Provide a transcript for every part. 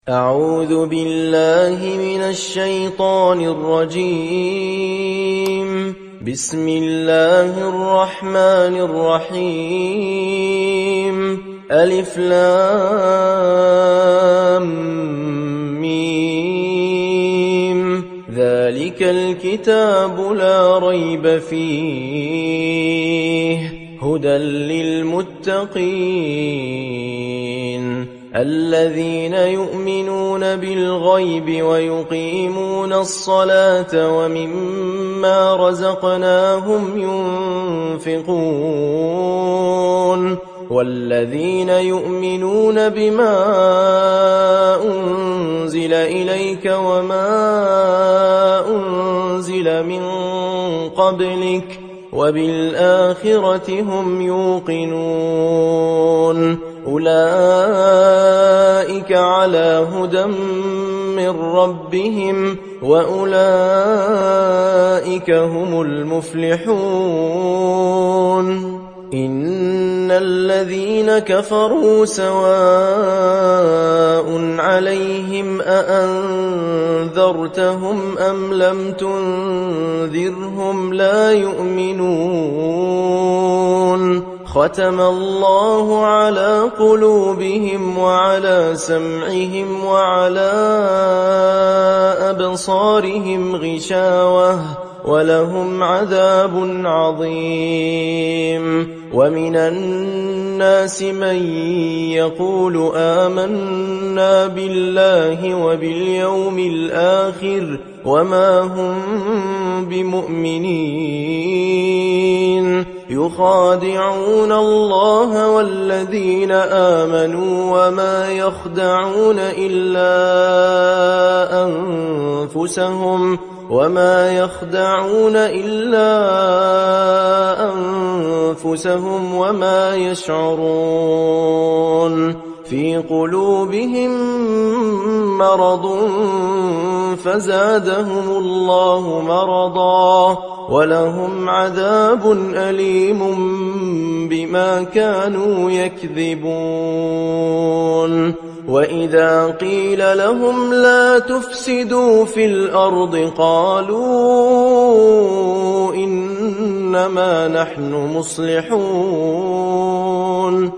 أعوذ بالله من الشيطان الرجيم. بسم الله الرحمن الرحيم. ألف لام ميم. ذلك الكتاب لا ريب فيه هدى للمتقين الذين يؤمنون بالغيب ويقيمون الصلاة ومما رزقناهم ينفقون والذين يؤمنون بما أنزل إليك وما أنزل من قبلك وبالآخرة هم يوقنون أولئك على هدى من ربهم وأولئك هم المفلحون. إن الذين كفروا سواء عليهم أأنذرتهم أم لم تنذرهم لا يؤمنون. ختم الله على قلوبهم وعلى سمعهم وعلى أبصارهم غشاوة ولهم عذاب عظيم. ومن الناس من يقول آمنا بالله وباليوم الآخر وما هم بمؤمنين يخادعون الله والذين آمنوا وما يخدعون إلا أنفسهم وما يشعرون. في قلوبهم مرض فزادهم الله مرضا ولهم عذاب أليم بما كانوا يكذبون. وإذا قيل لهم لا تفسدوا في الأرض قالوا إنما نحن مصلحون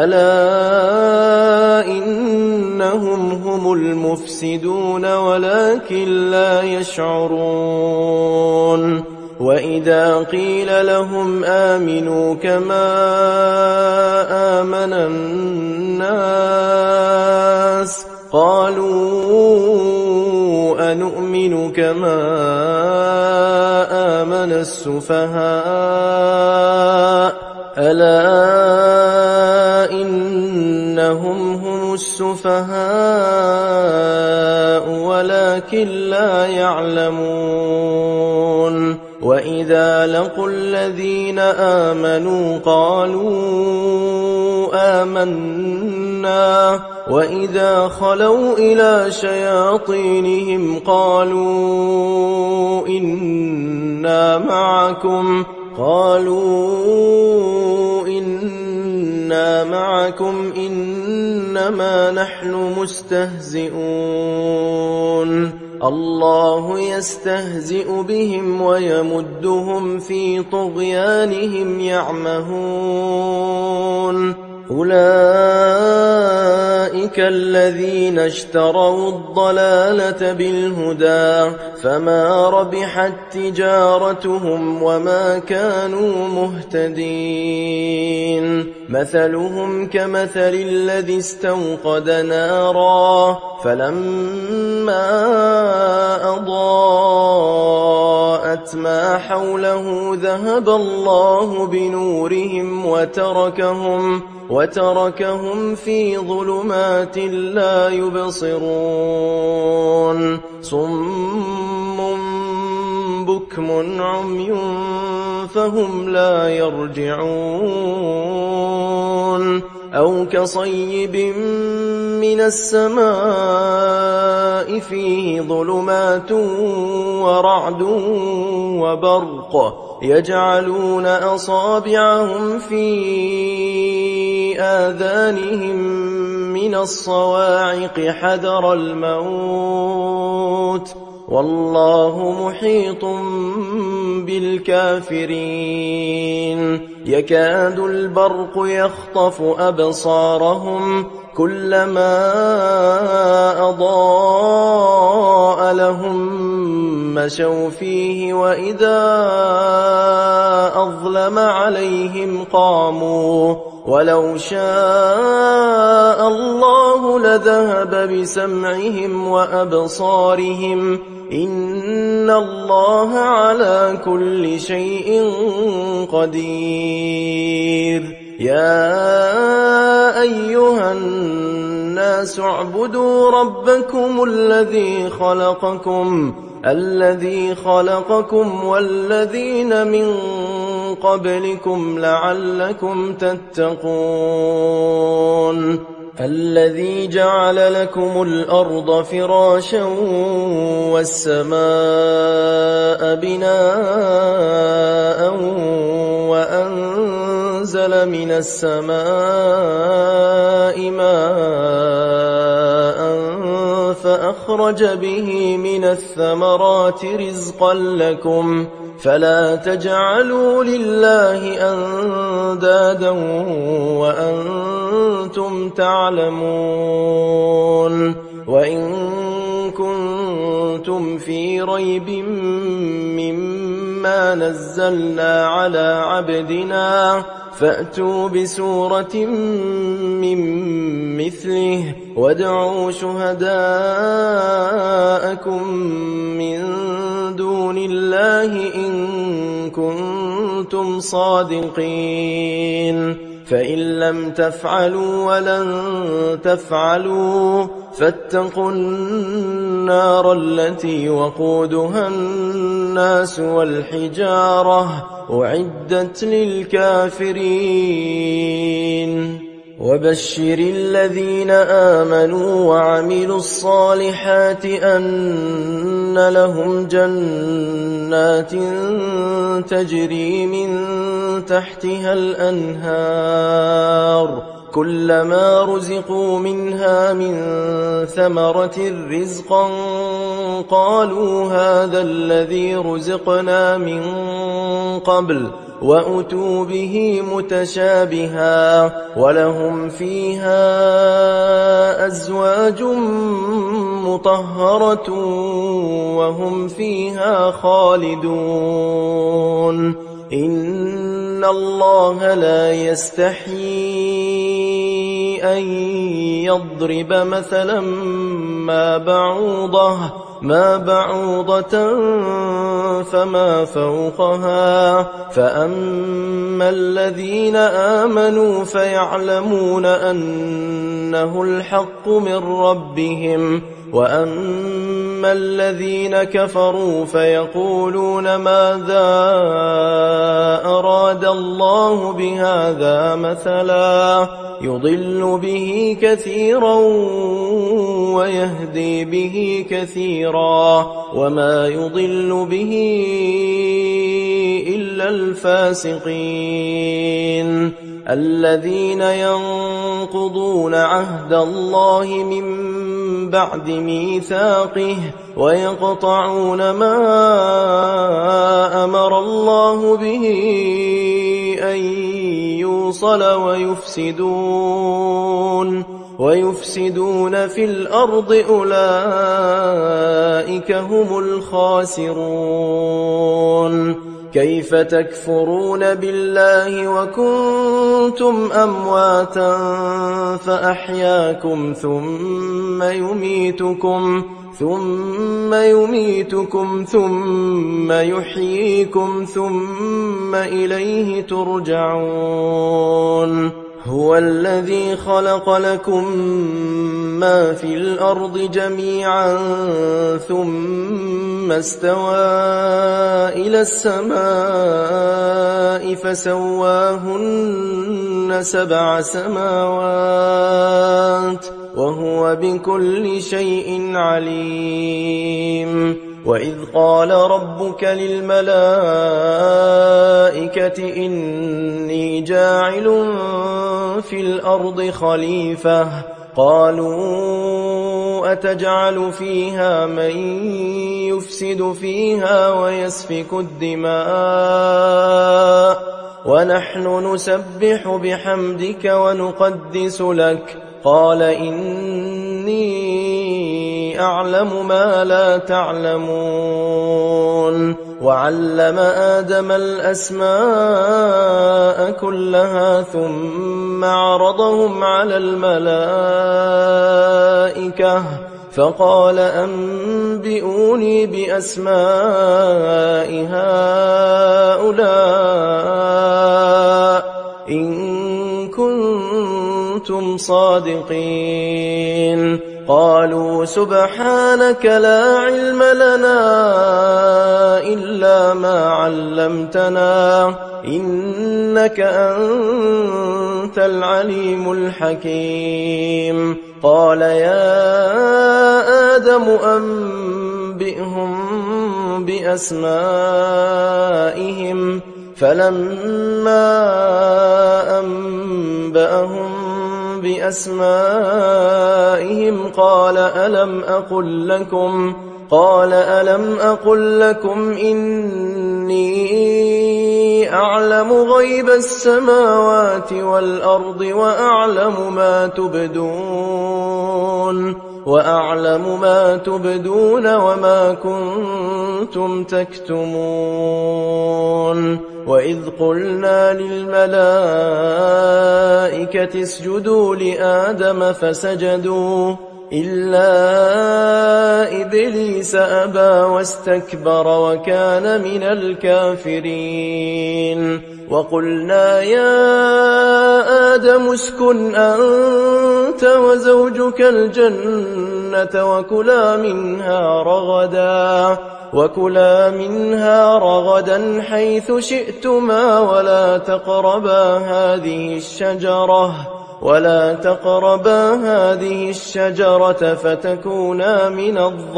ألا إنهم هم المفسدون ولكن لا يشعرون. وإذا قيل لهم آمنوا كما آمن الناس قالوا أنؤمن كما آمن السفهاء ألا إنهم هم السفهاء ولكن لا يعلمون. وإذا لقوا الذين آمنوا قالوا آمنا وإذا خلوا إلى شياطينهم قالوا إنا معكم إنما نحن مستهزئون. الله يستهزئ بهم ويمدهم في طغيانهم يعمهون. أولئك الذين اشتروا الضلالة بالهدى فما ربحت تجارتهم وما كانوا مهتدين. مثلهم كمثل الذي استوقد نارا فلما أضاءت ما حوله ذهب الله بنورهم وتركهم في ظلمات لا يبصرون. صم بكم عمي فهم لا يرجعون. أو كصيب من السماء فيه ظلمات ورعد وبرق يجعلون أصابعهم في آذانهم من من الصواعق حذر الموت والله محيط بالكافرين يكاد البرق يخطف أبصارهم كلما أضاء لهم مشوا فيه وإذا أظلم عليهم قاموا ولو شاء الله لذهب بسمعهم وأبصارهم إن الله على كل شيء قدير يا أيها الناس اعبدوا ربكم الذي خلقكم والذين من قبلكم لعلكم تتقون الذي جعل لكم الأرض فراشا والسماء بناء وأنزل من السماء ماء فأخرج به من الثمرات رزقا لكم فلا تجعلوا لله أندادا وأنتم تعلمون وإن كنتم في ريب مما نزلنا على عبدنا فأتوا بسورة من مثله وادعوا شهداءكم من دون الله إن كنتم صادقين فإن لم تفعلوا ولن تفعلوا فاتقوا النار التي وقودها الناس والحجارة أعدت للكافرين وبشر الذين آمنوا وعملوا الصالحات أن لهم جنات تجري من تحتها الأنهار كلما رزقوا منها من ثمرة رزقا قالوا هذا الذي رزقنا من قبل وأتوا به متشابها ولهم فيها أزواج مطهرة وهم فيها خالدون إن الله لا يستحيي أن يضرب مثلا ما بعوضة فما فوقها فأما الذين آمنوا فيعلمون أنه الحق من ربهم وأما الذين كفروا فيقولون ماذا أراد الله بهذا مثلا يضل به كثيرا ويهدي به كثيرا وما يضل به إلا الفاسقين الذين ينقضون عهد الله من بعد ميثاقه ويقطعون ما أمر الله به أن يوصل ويفسدون في الأرض أولئك هم الخاسرون كيف تكفرون بالله وكنتم أمواتا فأحياكم ثم يميتكم ثم يحييكم ثم إليه ترجعون هو الذي خلق لكم ما في الأرض جميعا ثم استوى إلى السماء فسواهن 7 سماوات وهو بكل شيء عليم وإذ قال ربك للملائكة إني جاعل في الأرض خليفة قالوا أتجعل فيها من يفسد فيها ويسفك الدماء ونحن نسبح بحمدك ونقدس لك قال إني أعلم ما لا تعلمون وعلم آدم الأسماء كلها ثم عرضهم على الملائكة فقال أنبئوني بأسماء هؤلاء إن كنتم صادقين قالوا سبحانك لا علم لنا إلا ما علمتنا إنك أنت العليم الحكيم قال يا آدم أنبئهم بأسمائهم فلما أنبأهم بأسمائهم قال ألم أقل لكم إني أعلم غيب السماوات والأرض وأعلم ما تبدون وما كنتم تكتمون وإذ قلنا للملائكة اسجدوا لآدم فسجدوا إلا إبليس أبى واستكبر وكان من الكافرين وقلنا يا آدم اسكن أنت وزوجك الجنة وكلا منها رغدا حيث شئتما ولا تقربا هذه الشجرة فتكونا من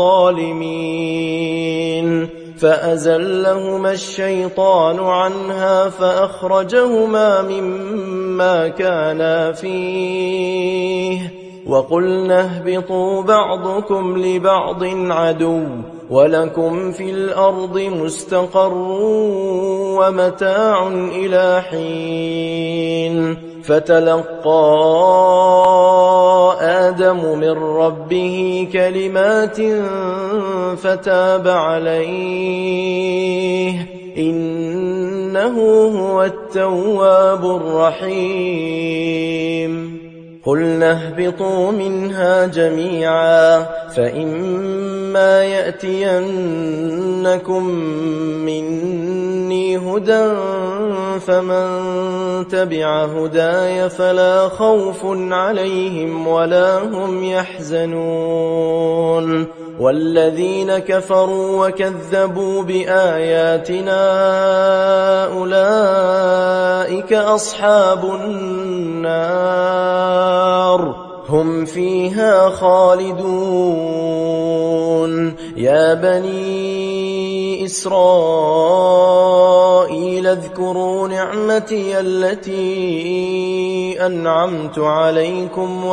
الظالمين فأزلهما الشيطان عنها فأخرجهما مما كانا فيه وقلنا اهبطوا بعضكم لبعض عدو ولكم في الأرض مستقر ومتاع إلى حين فتلقى آدم من ربه كلمات فتاب عليه إنه هو التواب الرحيم قلنا اهبطوا منها جميعا فإما يأتينكم مني هدى فمن تبع هداي فلا خوف عليهم ولا هم يحزنون والذين كفروا وكذبوا بآياتنا أولئك أصحاب النار هم فيها خالدون يا بني إسرائيل اذكروا نعمتي التي أنعمت عليكم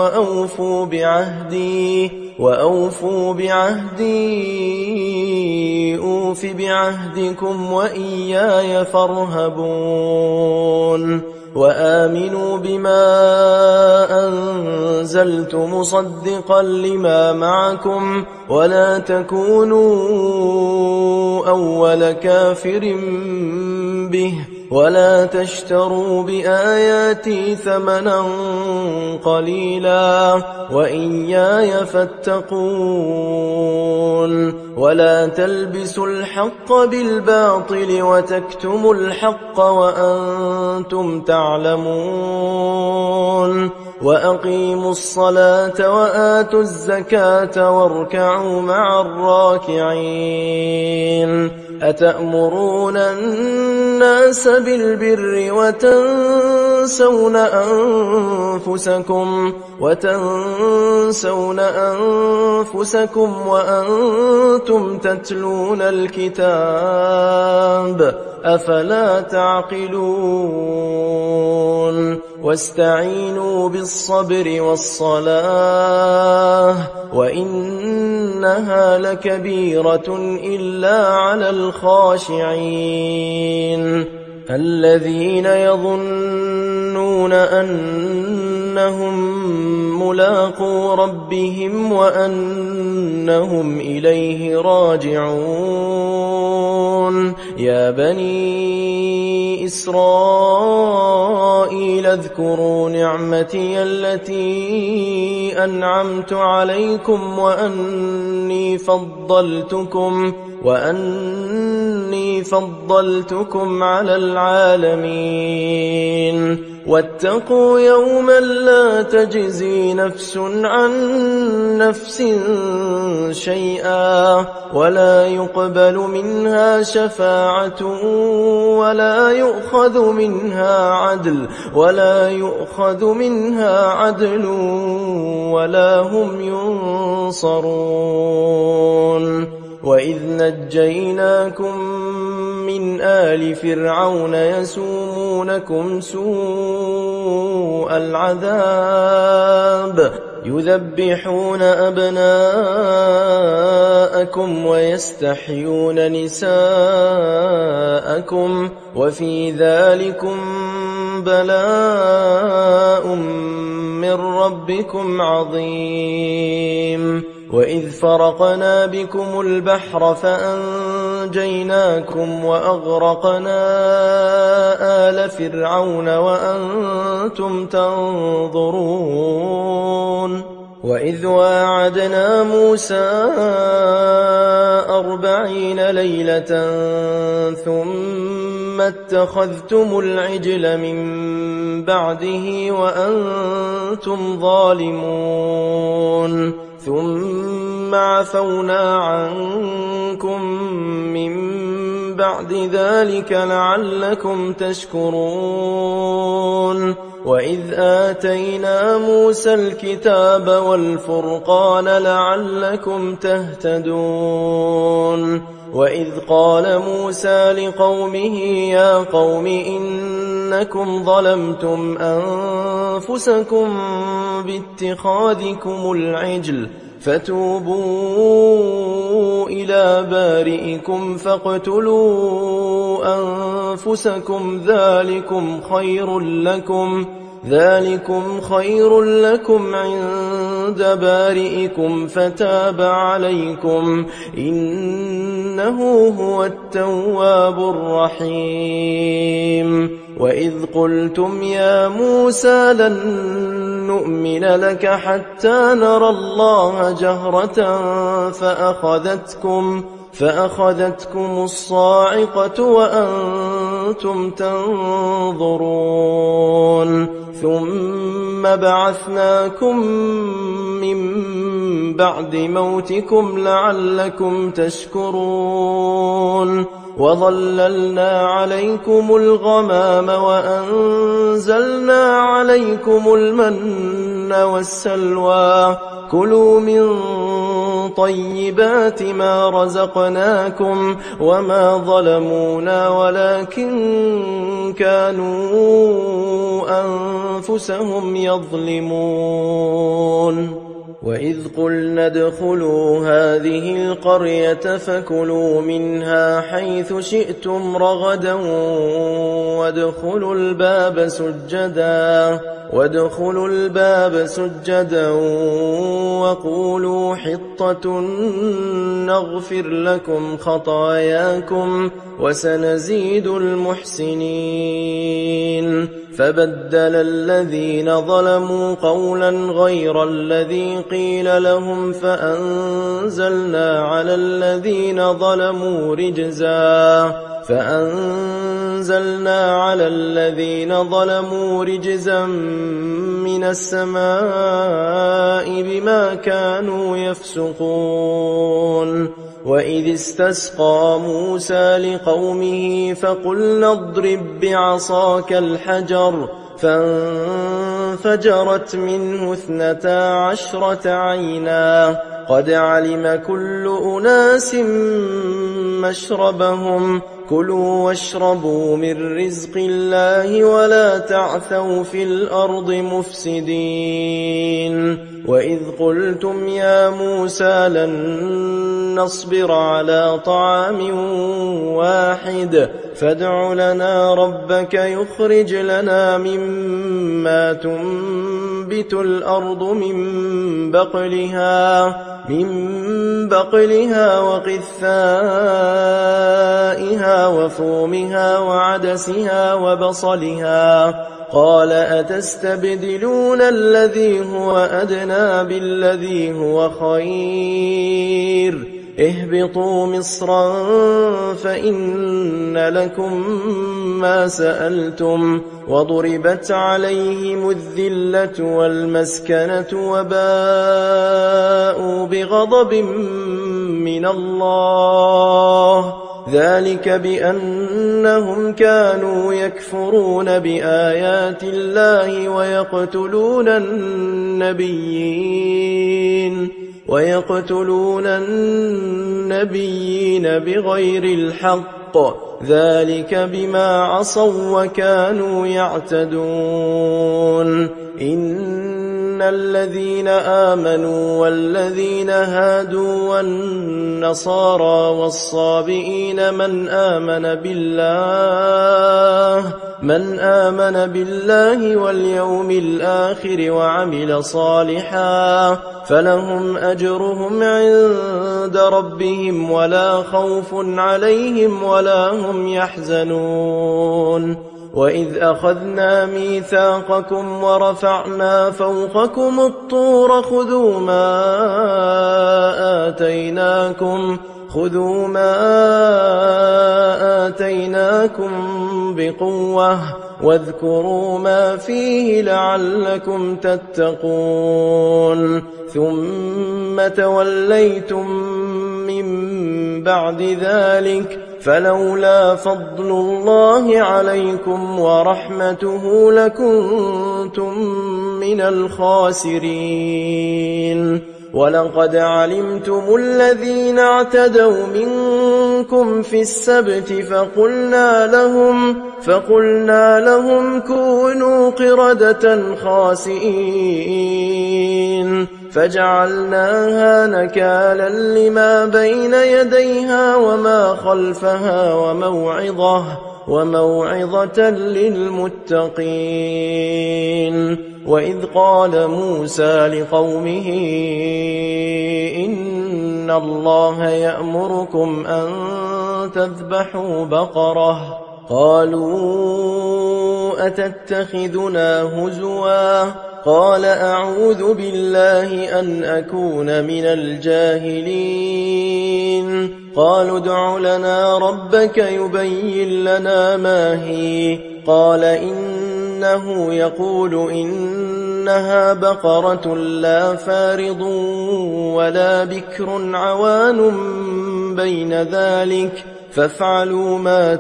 وأوفوا بعهدي أوف بعهدكم وإياي فارهبون وآمنوا بما أنزلت مصدقا لما معكم ولا تكونوا أول كافر به ولا تشتروا بآياتي ثمنا قليلا وإياي فاتقون ولا تلبسوا الحق بالباطل وتكتموا الحق وأنتم تعلمون وأقيموا الصلاة وآتوا الزكاة واركعوا مع الراكعين أتأمرون الناس بالبر وتنسون أنفسكم وأنتم تتلون الكتاب أفلا تعقلون واستعينوا بالصبر والصلاة وإنها لكبيرة إلا على الخاشعين الذين يظنون أنهم ملاقو ربهم وأنهم إليه راجعون يا بني إسرائيل اذكروا نعمتي التي أنعمت عليكم وأني فضلتكم على العالمين واتقوا يوما لا تجزي نفس عن نفس شيئا ولا يقبل منها شفاعة ولا يؤخذ منها عدل ولا هم ينصرون وإذ نجيناكم من آل فرعون يسومونكم سوء العذاب يذبحون أبناءكم ويستحيون نساءكم وفي ذلكم بلاء من ربكم عظيم وإذ فرقنا بكم البحر فأنجيناكم وأغرقنا آل فرعون وأنتم تنظرون وإذ واعدنا موسى 40 ليلة ثم اتخذتم العجل من بعده وأنتم ظالمون ثم عفونا عنكم من بعد ذلك لعلكم تشكرون وإذ آتينا موسى الكتاب والفرقان لعلكم تهتدون وإذ قال موسى لقومه يا قوم إنكم ظلمتم أنفسكم باتخاذكم العجل فتوبوا إلى بارئكم فاقتلوا أنفسكم ذلكم خير لكم عند بارئكم فتاب عليكم إنه هو التواب الرحيم وإذ قلتم يا موسى لن نؤمن لك حتى نرى الله جهرة فأخذتكم الصاعقة وأنتم تنظرون ثم بعثناكم من بعد موتكم لعلكم تشكرون وظللنا عليكم الغمام وأنزلنا عليكم المن والسلوى كلوا من طيبات ما رزقناكم وما ظلمونا ولكن كانوا أنفسهم يظلمون وإذ قلنا ادخلوا هذه القرية فكلوا منها حيث شئتم رغدا وادخلوا الباب سجدا وقولوا حطة نغفر لكم خطاياكم وسنزيد المحسنين فبدل الذين ظلموا قولا غير الذي قيل لهم فأنزلنا على الذين ظلموا رجزا من السماء بما كانوا يفسقون وإذ استسقى موسى لقومه فقلنا اضرب بعصاك الحجر فانفجرت منه 12 عينا قد علم كل أناس مشربهم كلوا واشربوا من رزق الله ولا تعثوا في الأرض مفسدين وإذ قلتم يا موسى لن نصبر على طعام واحد فادع لنا ربك يخرج لنا مما تنبت الأرض من بقلها وقثائها وفومها وعدسها وبصلها قال أتستبدلون الذي هو أدنى بالذي هو خير اهبطوا مصرا فإن لكم ما سألتم وضربت عليهم الذلة والمسكنة وباءوا بغضب من الله ذلك بأنهم كانوا يكفرون بآيات الله ويقتلون النبيين بغير الحق ذلك بما عصوا وكانوا يعتدون إن الذين آمنوا والذين هادوا والنصارى والصابئين من آمن بالله واليوم الآخر وعمل صالحا فلهم أجرهم عند ربهم ولا خوف عليهم ولا هم يحزنون وإذ أخذنا ميثاقكم ورفعنا فوقكم الطور خذوا ما آتيناكم بقوة واذكروا ما فيه لعلكم تتقون ثم توليتم من بعد ذلك فلولا فضل الله عليكم ورحمته لكنتم من الخاسرين ولقد علمتم الذين اعتدوا منكم في السبت فقلنا لهم كونوا قردة خاسئين فجعلناها نكالا لما بين يديها وما خلفها وموعظة للمتقين وإذ قال موسى لقومه إن الله يأمركم أن تذبحوا بقرة قالوا أتتخذنا هزوا قال أعوذ بالله أن أكون من الجاهلين قالوا ادع لنا ربك يبين لنا ما هي قال إنه يقول إنها بقرة لا فارض ولا بكر عوان بين ذلك فافعلوا ما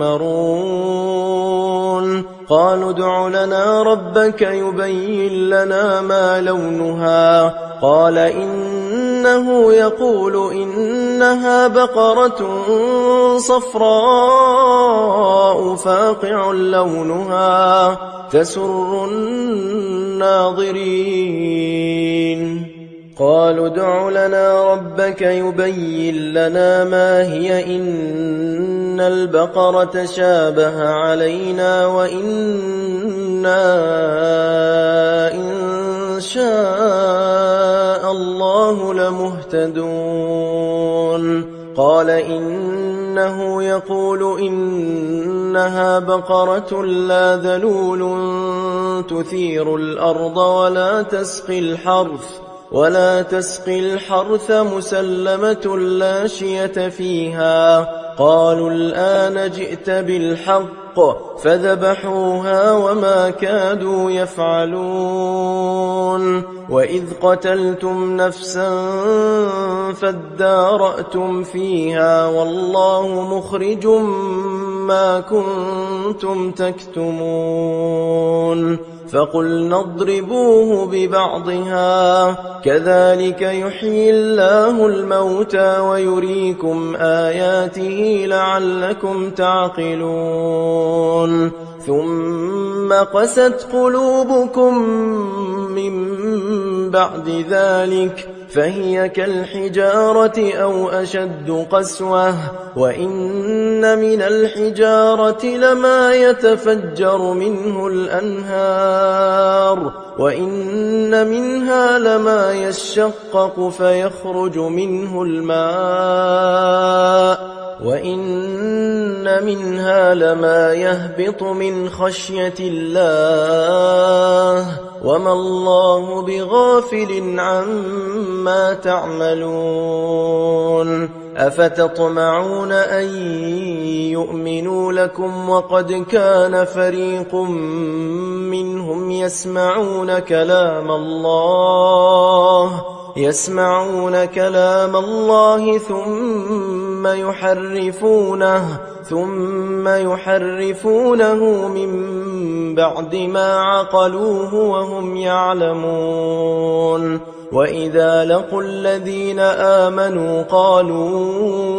تؤمرون قالوا ادع لنا ربك يبين لنا ما لونها قال إنه يقول إنها بقرة صفراء فاقع لونها تسر الناظرين قالوا ادع لنا ربك يبين لنا ما هي إن البقرة شابه علينا وإنا إن شاء الله لمهتدون قال إنه يقول إنها بقرة لا ذلول تثير الأرض ولا تسقي الحرث مسلمة لا شية فيها قالوا الآن جئت بالحق فذبحوها وما كادوا يفعلون وإذ قتلتم نفسا فادارأتم فيها والله مخرج ما كنتم تكتمون فقلنا اضربوه ببعضها كذلك يحيي الله الموتى ويريكم آياته لعلكم تعقلون ثم قست قلوبكم من بعد ذلك فهي كالحجارة أو أشد قسوة وإن من الحجارة لما يتفجر منه الأنهار وإن منها لما يشقق فيخرج منه الماء وإن منها لما يهبط من خشية الله وما الله بغافل عما تعملون أفتطمعون أن يؤمنوا لكم وقد كان فريق منهم يسمعون كلام الله ثم يحرفونه من بعد ما عقلوه وهم يعلمون وإذا لقوا الذين آمنوا قالوا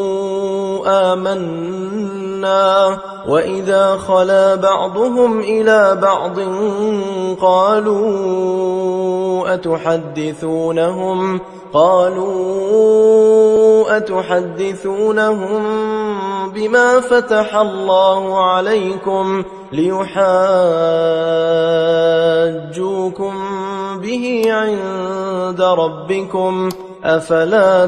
آمنا وإذا خلا بعضهم إلى بعض قالوا أتحدثونهم بما فتح الله عليكم ليحاجوكم به عند ربكم أفلا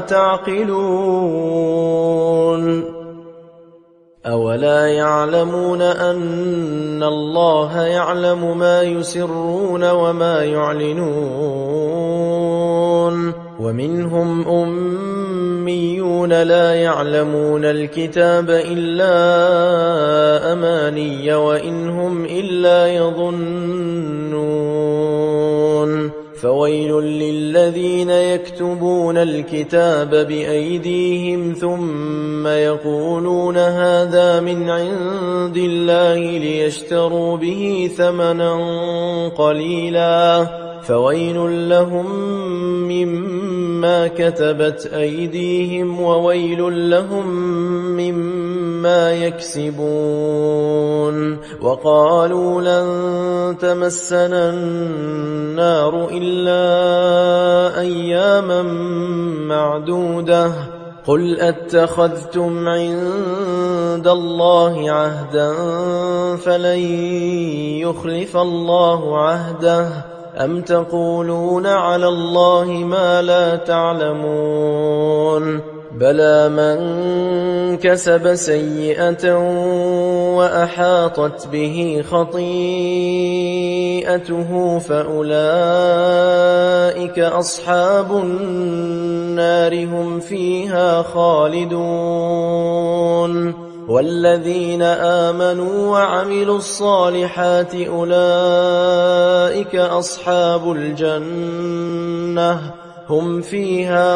تعقلون أولا يعلمون أن الله يعلم ما يسرون وما يعلنون ومنهم أميون لا يعلمون الكتاب إلا أماني وإن هم إلا يظنون فويل للذين يكتبون الكتاب بأيديهم ثم يقولون هذا من عند الله ليشتروا به ثمنا قليلا فويل لهم مما كتبت أيديهم وويل لهم مما يكسبون وقالوا لن تمسنا النار إلا أياما معدودة قل أتخذتم عند الله عهدا فلن يخلف الله عهده أم تقولون على الله ما لا تعلمون بلى من كسب سيئة وأحاطت به خطيئته فأولئك أصحاب النار هم فيها خالدون والذين آمنوا وعملوا الصالحات أولئك أصحاب الجنة هم فيها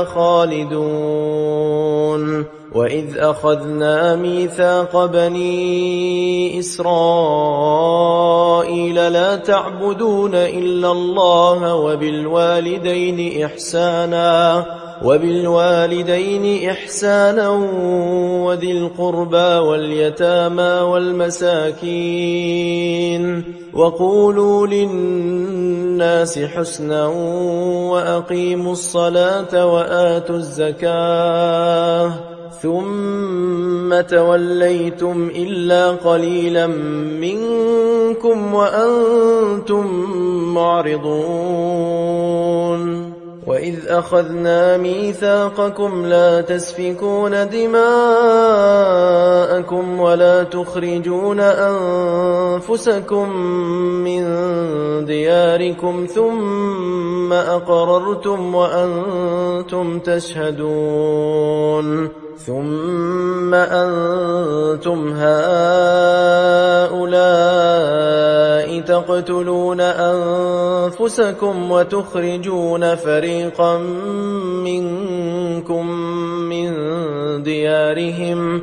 خالدون وإذ أخذنا ميثاق بني إسرائيل لا تعبدون إلا الله وبالوالدين إحسانا وذي القربى واليتامى والمساكين وقولوا للناس حسنا وأقيموا الصلاة وآتوا الزكاة ثم توليتم إلا قليلا منكم وأنتم معرضون وإذ أخذنا ميثاقكم لا تسفكون دماءكم ولا تخرجون أنفسكم من دياركم ثم أقررتم وأنتم تشهدون ثم أنتم هؤلاء تقتلون أنفسكم وتخرجون فريقا منكم من ديارهم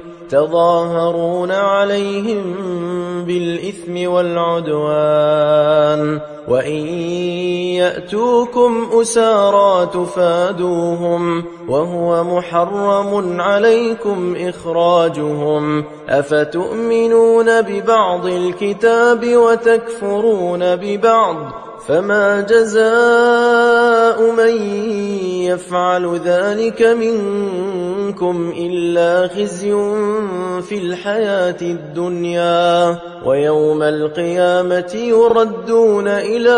تظاهرون عليهم بالإثم والعدوان وإن يأتوكم أسارى تفادوهم وهو محرم عليكم إخراجهم أفتؤمنون ببعض الكتاب وتكفرون ببعض فما جزاء من يفعل ذلك منكم إلا خزي في الحياة الدنيا ويوم القيامة يردون إلى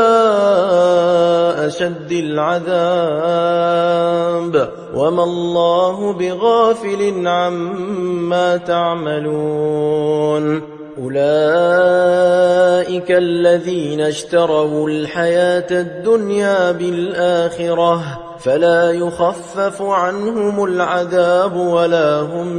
أشد العذاب وما الله بغافل عما تعملون أولئك الذين اشتروا الحياة الدنيا بالآخرة فلا يخفف عنهم العذاب ولا هم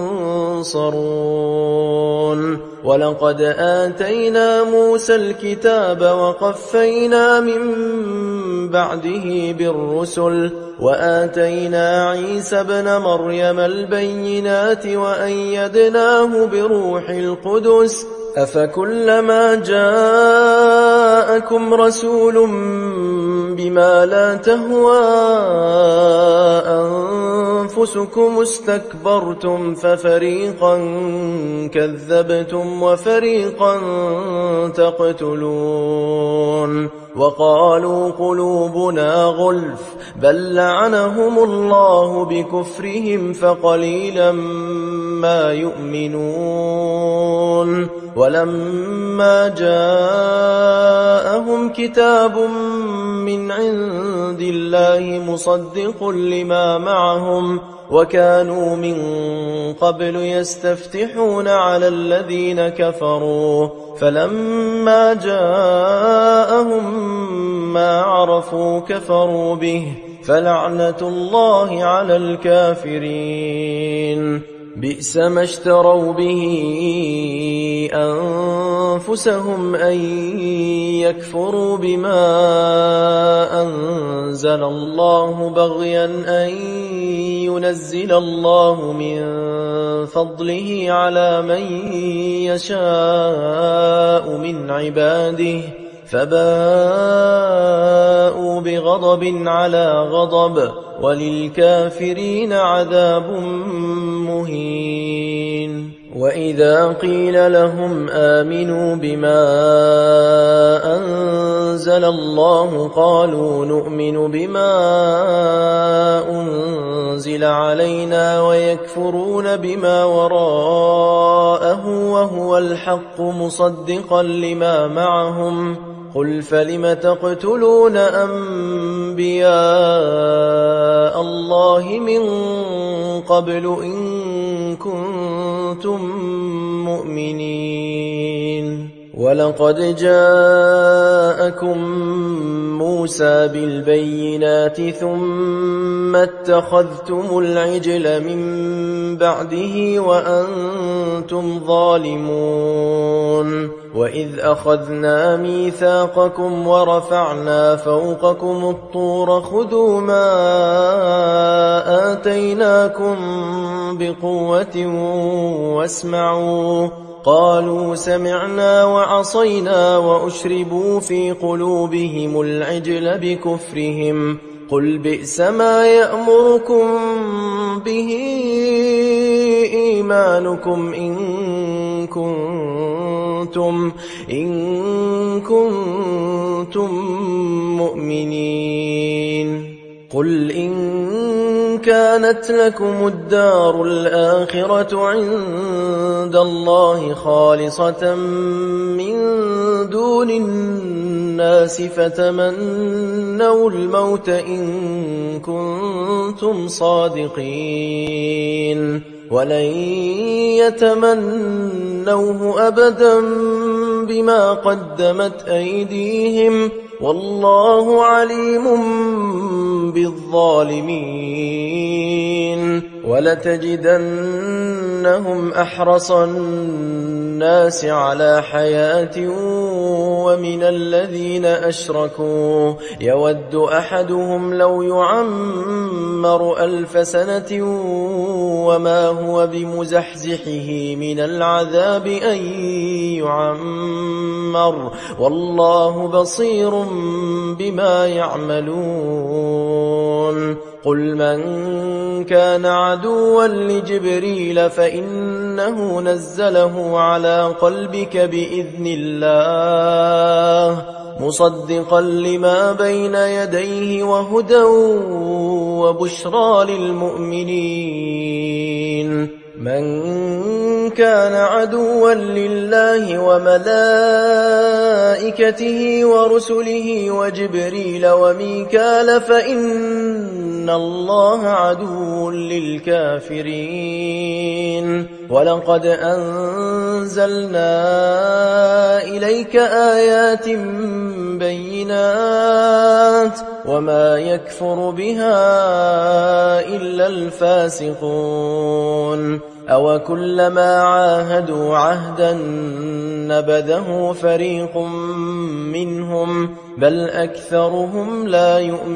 ينصرون ولقد آتينا موسى الكتاب وقفينا من بعده بالرسل وآتينا عيسى ابن مريم البينات وأيدناه بروح القدس أفكلما جاءكم رسول بما لا تهوى أنفسكم استكبرتم ففريقا كذبتم وفريقا تقتلون وقالوا قلوبنا غلف بل لعنهم الله بكفرهم فقليلا ما يؤمنون ولما جاءهم كتاب من عند الله مصدق لما معهم وكانوا من قبل يستفتحون على الذين كفروا فلما جاءهم ما عرفوا كفروا به فلعنة الله على الكافرين بئس ما اشتروا به أنفسهم أن يكفروا بما أنزل الله بغيا أن ينزل الله من فضله على من يشاء من عباده فباءوا بغضب على غضب وللكافرين عذاب مهين وإذا قيل لهم آمنوا بما أنزل الله قالوا نؤمن بما أنزل علينا ويكفرون بما وراءه وهو الحق مصدقا لما معهم قل فلم تقتلون أنبياء الله من قبل إن كنتم مؤمنين ولقد جاءكم موسى بالبينات ثم اتخذتم العجل من بعده وأنتم ظالمون وإذ أخذنا ميثاقكم ورفعنا فوقكم الطور خذوا ما آتيناكم بقوة واسمعوا قالوا سمعنا وعصينا وأشربوا في قلوبهم العجل بكفرهم قل بئس ما يأمركم به إيمانكم إن كنتم مؤمنين قل إن كانت لكم الدار الآخرة عند الله خالصة من دون الناس فتمنوا الموت إن كنتم صادقين ولن يتمنوه أبدا بما قدمت أيديهم والله عليم بالظالمين ولتجدنهم أحرص الناس على حياة ومن الذين أشركوا يود أحدهم لو يعمر 1000 سنة وما هو بمزحزحه من العذاب أن يعمر والله بصير بما يعملون قل من كان عدوا لجبريل فإنه نزله على قلبك بإذن الله مصدقا لما بين يديه وهدى وبشرى للمؤمنين من كان عدوا لله وملائكته ورسله وجبريل وميكال فإن الله عدو للكافرين ولقد أنزلنا إليك آيات بينات وما يكفر بها إلا الفاسقون أوكلما عاهدوا عهدا نبذه فريق منهم بل أكثرهم لا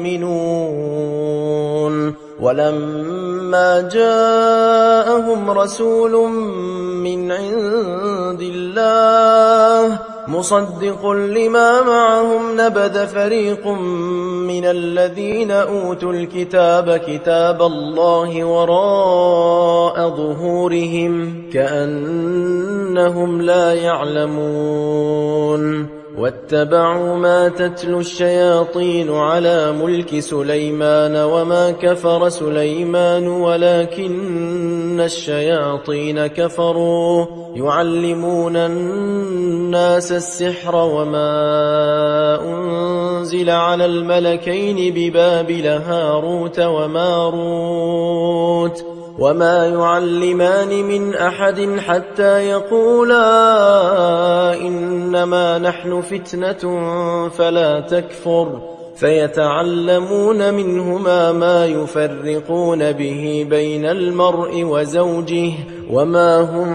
يؤمنون ولما جاءهم رسول من عند الله مصدق لما معهم نبذ فريق من الذين أوتوا الكتاب كتاب الله وراء ظهورهم كأنهم لا يعلمون واتبعوا ما تتلو الشياطين على ملك سليمان وما كفر سليمان ولكن الشياطين كفروا يعلمون الناس السحر وما أنزل على الملكين ببابل هاروت وماروت وما يعلمان من أحد حتى يقولا إنما نحن فتنة فلا تكفر فيتعلمون منهما ما يفرقون به بين المرء وزوجه وما هم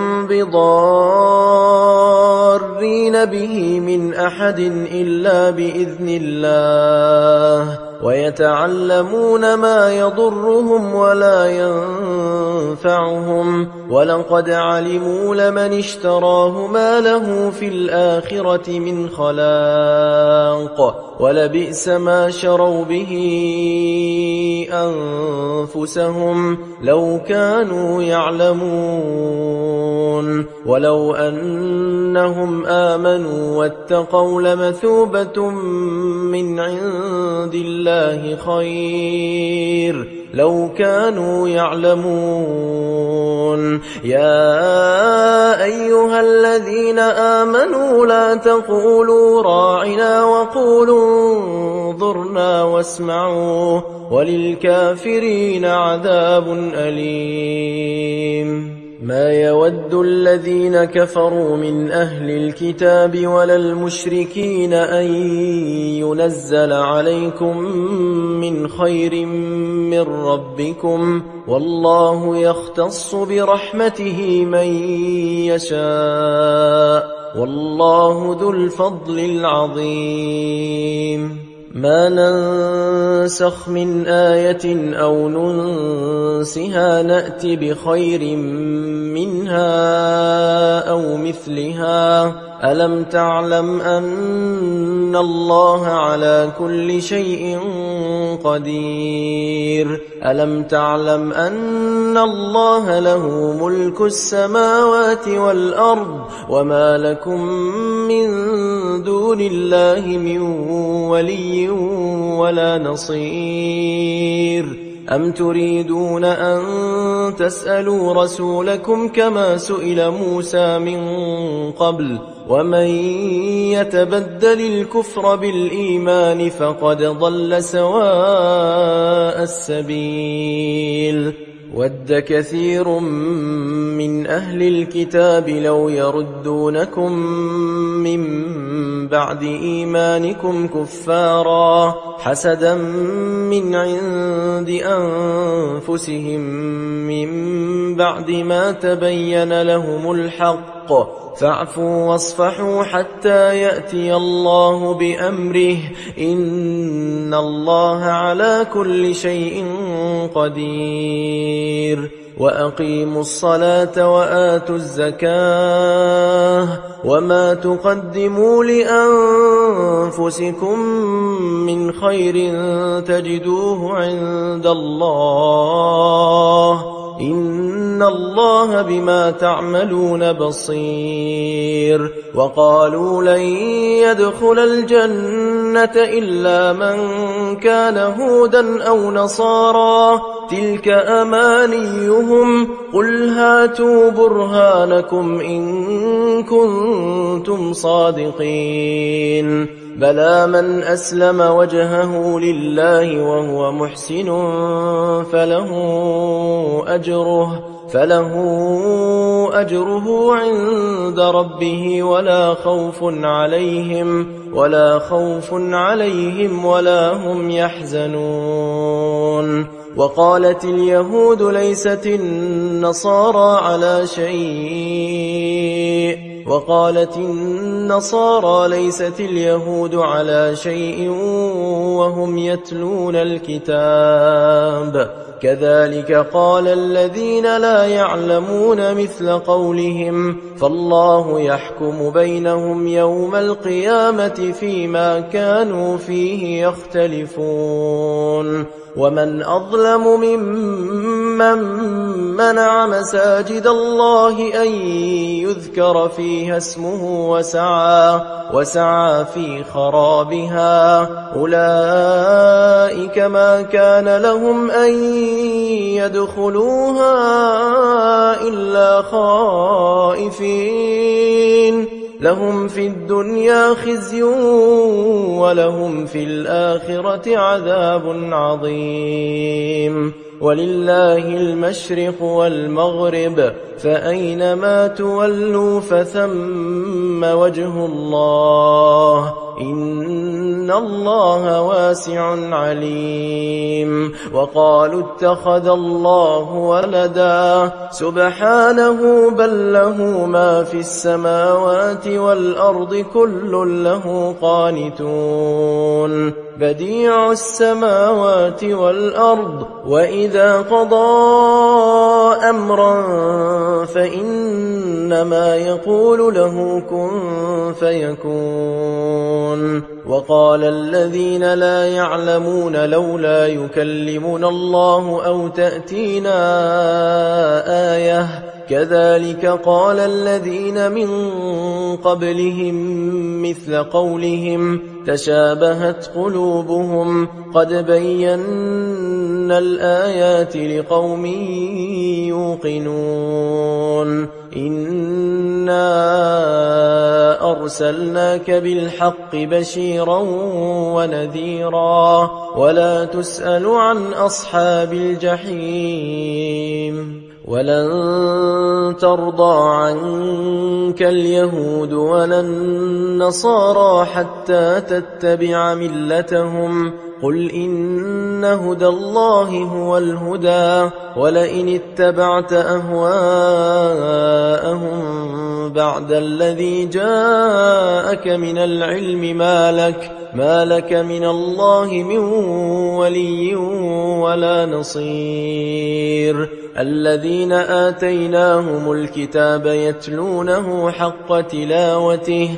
بضارين به من أحد إلا بإذن الله ويتعلمون ما يضرهم ولا ينفعهم ولقد علموا لمن اشتراه ما له في الآخرة من خلاق ولبئس ما شروا به أنفسهم لو كانوا يعلمون ولو أنهم آمنوا واتقوا لمثوبة من عند الله خير لو كانوا يعلمون يا أيها الذين آمنوا لا تقولوا راعنا وقولوا انظرنا واسمعوا وللكافرين عذاب أليم ما يود الذين كفروا من أهل الكتاب ولا المشركين أن ينزل عليكم من خير من ربكم والله يختص برحمته من يشاء والله ذو الفضل العظيم ما ننسخ من آية أو ننسها نأت بخير منها أو مثلها ألم تعلم أن الله على كل شيء قدير ألم تعلم أن الله له ملك السماوات والأرض وما لكم من دون الله من ولي ولا نصير أم تريدون أن تسألوا رسولكم كما سئل موسى من قبل ومن يتبدل الكفر بالإيمان فقد ضل سواء السبيل ود كثير من أهل الكتاب لو يردونكم من بعد إيمانكم كفارا حسدا من عند أنفسهم من بعد ما تبين لهم الحق فاعفوا واصفحوا حتى يأتي الله بأمره إن الله على كل شيء قدير وأقيموا الصلاة وآتوا الزكاة وما تقدموا لأنفسكم من خير تجدوه عند الله إن الله بما تعملون بصير وقالوا لن يدخل الجنة إلا من كان هودا أو نصارى تلك أمانيهم قل هاتوا برهانكم إن كنتم صادقين بلى من أسلم وجهه لله وهو محسن فله أجره عند ربه ولا خوف عليهم ولا هم يحزنون وقالت اليهود ليست النصارى على شيء وهم يتلون الكتاب كذلك قال الذين لا يعلمون مثل قولهم فالله يحكم بينهم يوم القيامة فيما كانوا فيه يختلفون ومن أظلم ممن منع مساجد الله أن يذكر فيها اسمه وسعى في خرابها أولئك ما كان لهم أن يدخلوها إلا خائفين لهم في الدنيا خزي ولهم في الآخرة عذاب عظيم ولله المشرق والمغرب فأينما تولوا فثم وجه الله إن الله واسع عليم وقالوا اتخذ الله ولدا سبحانه بل له ما في السماوات والأرض كل له قانتون بديع السماوات والأرض وإذا قضى أمرا فإنما يقول له كن فيكون وقال الذين لا يعلمون لولا يكلمنا الله أو تأتينا آية كذلك قال الذين من قبلهم مثل قولهم تشابهت قلوبهم قد بينا الآيات لقوم يوقنون إنا أرسلناك بالحق بشيرا ونذيرا ولا تسأل عن أصحاب الجحيم ولن ترضى عنك اليهود ولا النصارى حتى تتبع ملتهم قل إن هدى الله هو الهدى ولئن اتبعت أهواءهم بعد الذي جاءك من العلم ما لك من الله من ولي ولا نصير الذين آتيناهم الكتاب يتلونه حق تلاوته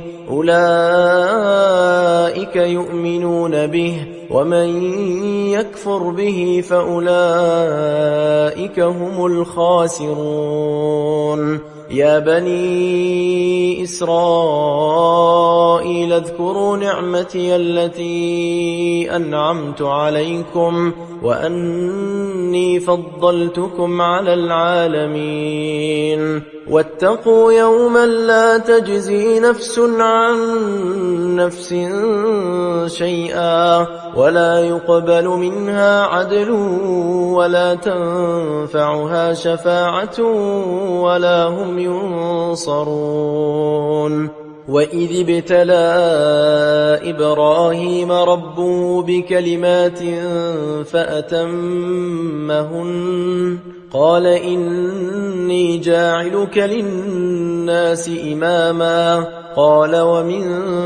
أولئك يؤمنون به ومن يكفر به فأولئك هم الخاسرون يا بني إسرائيل اذكروا نعمتي التي أنعمت عليكم وأني فضلتكم على العالمين واتقوا يوما لا تجزي نفس عن نفس شيئا ولا يقبل منها عدل ولا تنفعها شفاعة ولا هم ينصرون وإذ ابتلى إبراهيم ربه بكلمات فأتمهن قال إني جاعلك للناس إماما قال ومن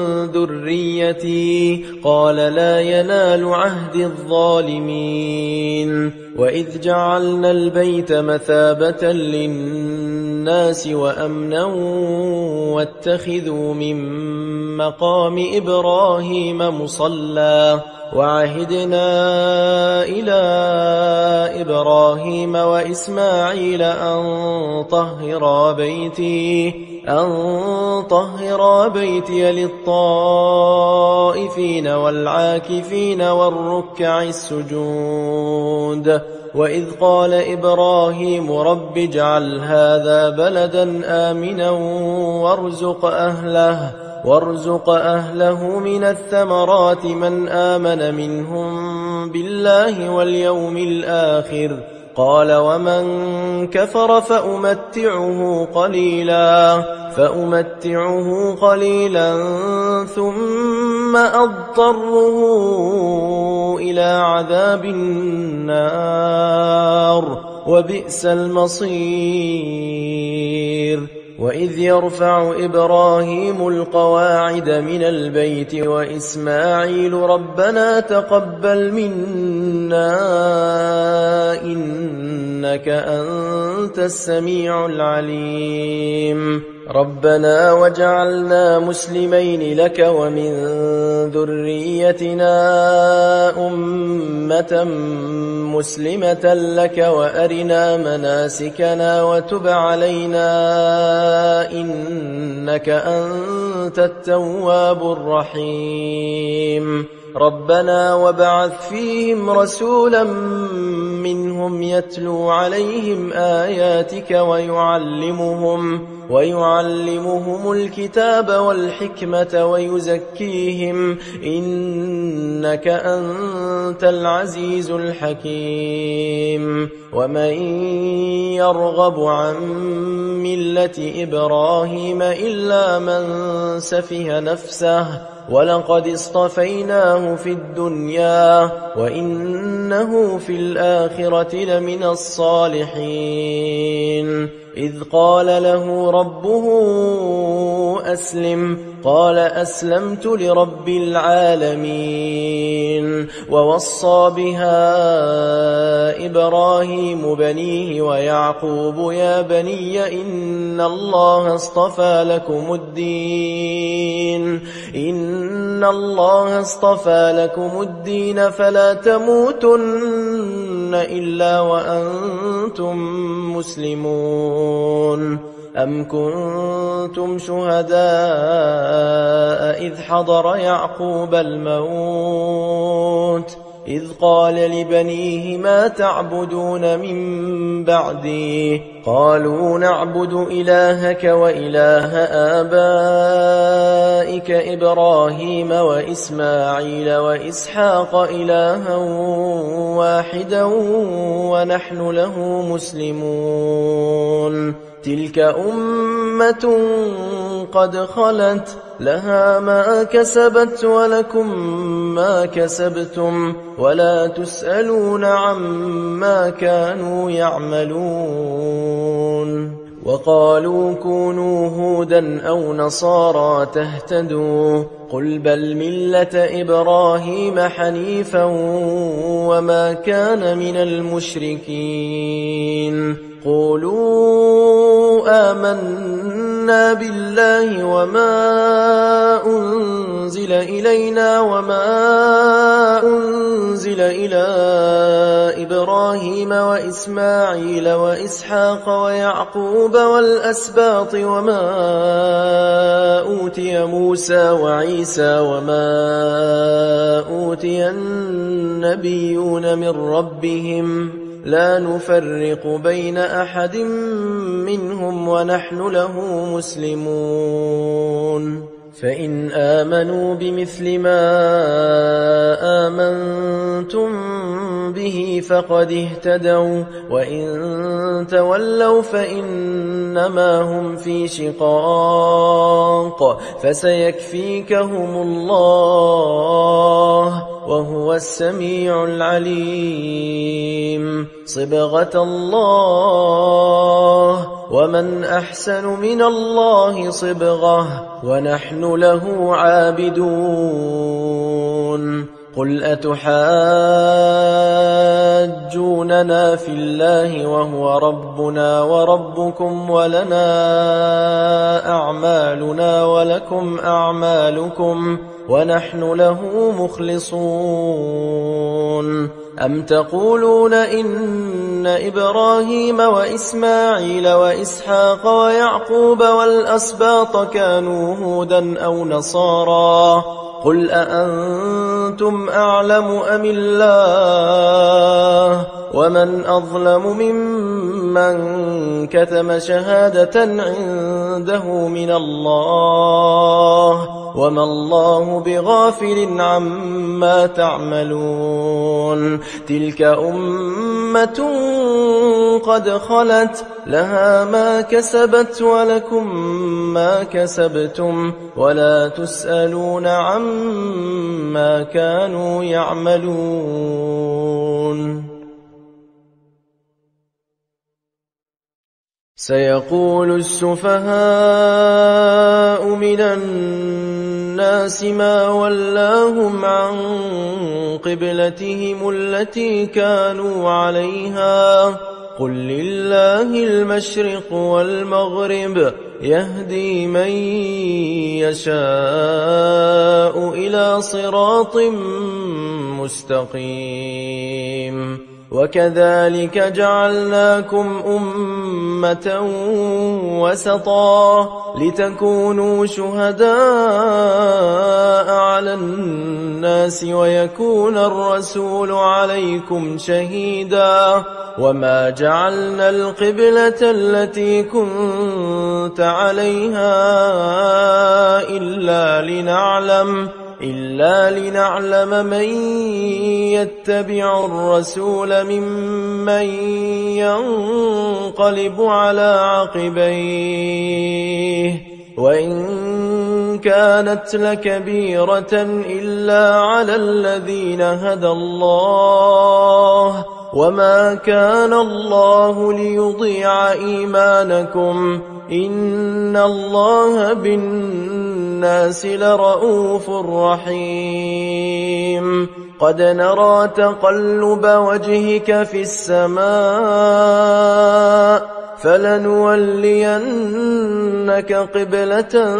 ذريتي قال لا ينال عهد الظالمين وإذ جعلنا البيت مثابة للناس وأمنا واتخذوا من مقام إبراهيم مصلى وعهدنا إلى إبراهيم وإسماعيل أن طهرا بيتي للطائفين والعاكفين والركع السجود وإذ قال إبراهيم رب اجعل هذا بلدا آمنا وارزق أهله من الثمرات من آمن منهم بالله واليوم الآخر قال ومن كفر فأمتعه قليلا ثم أضطره إلى عذاب النار وبئس المصير وإذ يرفع إبراهيم القواعد من البيت وإسماعيل ربنا تقبل منا إنك أنت السميع العليم ربنا وجعلنا مسلمين لك ومن ذريتنا أمة مسلمة لك وأرنا مناسكنا وتب علينا إنك أنت التواب الرحيم ربنا وابعث فيهم رسولا منهم يتلو عليهم آياتك ويعلمهم الكتاب والحكمة ويزكيهم إنك أنت العزيز الحكيم ومن يرغب عن ملة إبراهيم إلا من سفه نفسه ولقد اصطفيناه في الدنيا وإنه في الآخرة لمن الصالحين إذ قال له ربه أسلم قال أسلمت لرب العالمين ووصى بها إبراهيم بنيه ويعقوب يا بني إن الله اصطفى لكم الدين فلا تموتن إلا وأنتم مسلمون أم كنتم شهداء إذ حضر يعقوب الموت إذ قال لبنيه ما تعبدون من بعدي قالوا نعبد إلهك وإله آبائك إبراهيم وإسماعيل وإسحاق إلها واحدا ونحن له مسلمون تلك أمة قد خلت لها ما كسبت ولكم ما كسبتم ولا تسألون عما كانوا يعملون وقالوا كونوا هودا أو نصارى تهتدوا قل بل ملة إبراهيم حنيفا وما كان من المشركين قولوا آمنا بالله وما أنزل إلينا وما أنزل إلى إبراهيم وإسماعيل وإسحاق ويعقوب والأسباط وما أوتي موسى وعيسى وما أوتي النبيون من ربهم لا نفرق بين أحد منهم ونحن له مسلمون فإن آمنوا بمثل ما آمنتم به فقد اهتدوا وإن تولوا فإنما هم في شقاق فسيكفيكهم الله وهو السميع العليم صبغة الله ومن أحسن من الله صبغة ونحن له عابدون قل أتحاجوننا في الله وهو ربنا وربكم ولنا أعمالنا ولكم أعمالكم ونحن له مخلصون أم تقولون إن إبراهيم وإسماعيل وإسحاق ويعقوب والأسباط كانوا هودا أو نصارى قل أأنتم أعلم أم الله ومن أظلم ممن كتم شهادة عنده من الله وما الله بغافل عما تعملون تلك أمة قد خلت لها ما كسبت ولكم ما كسبتم ولا تسألون عما كانوا يعملون سيقول السفهاء من الناس ما ولاهم عن قبلتهم التي كانوا عليها قل لله المشرق والمغرب يهدي من يشاء إلى صراط مستقيم وكذلك جعلناكم أمة وسطا لتكونوا شهداء على الناس ويكون الرسول عليكم شهيدا وما جعلنا القبلة التي كنت عليها إلا لنعلم من يتبع الرسول ممن ينقلب على عقبيه وإن كانت لكبيرة إلا على الذين هدى الله وما كان الله ليضيع إيمانكم إن الله بالناس لرؤوف رحيم قد نرى تقلب وجهك في السماء فلنولينك قبلة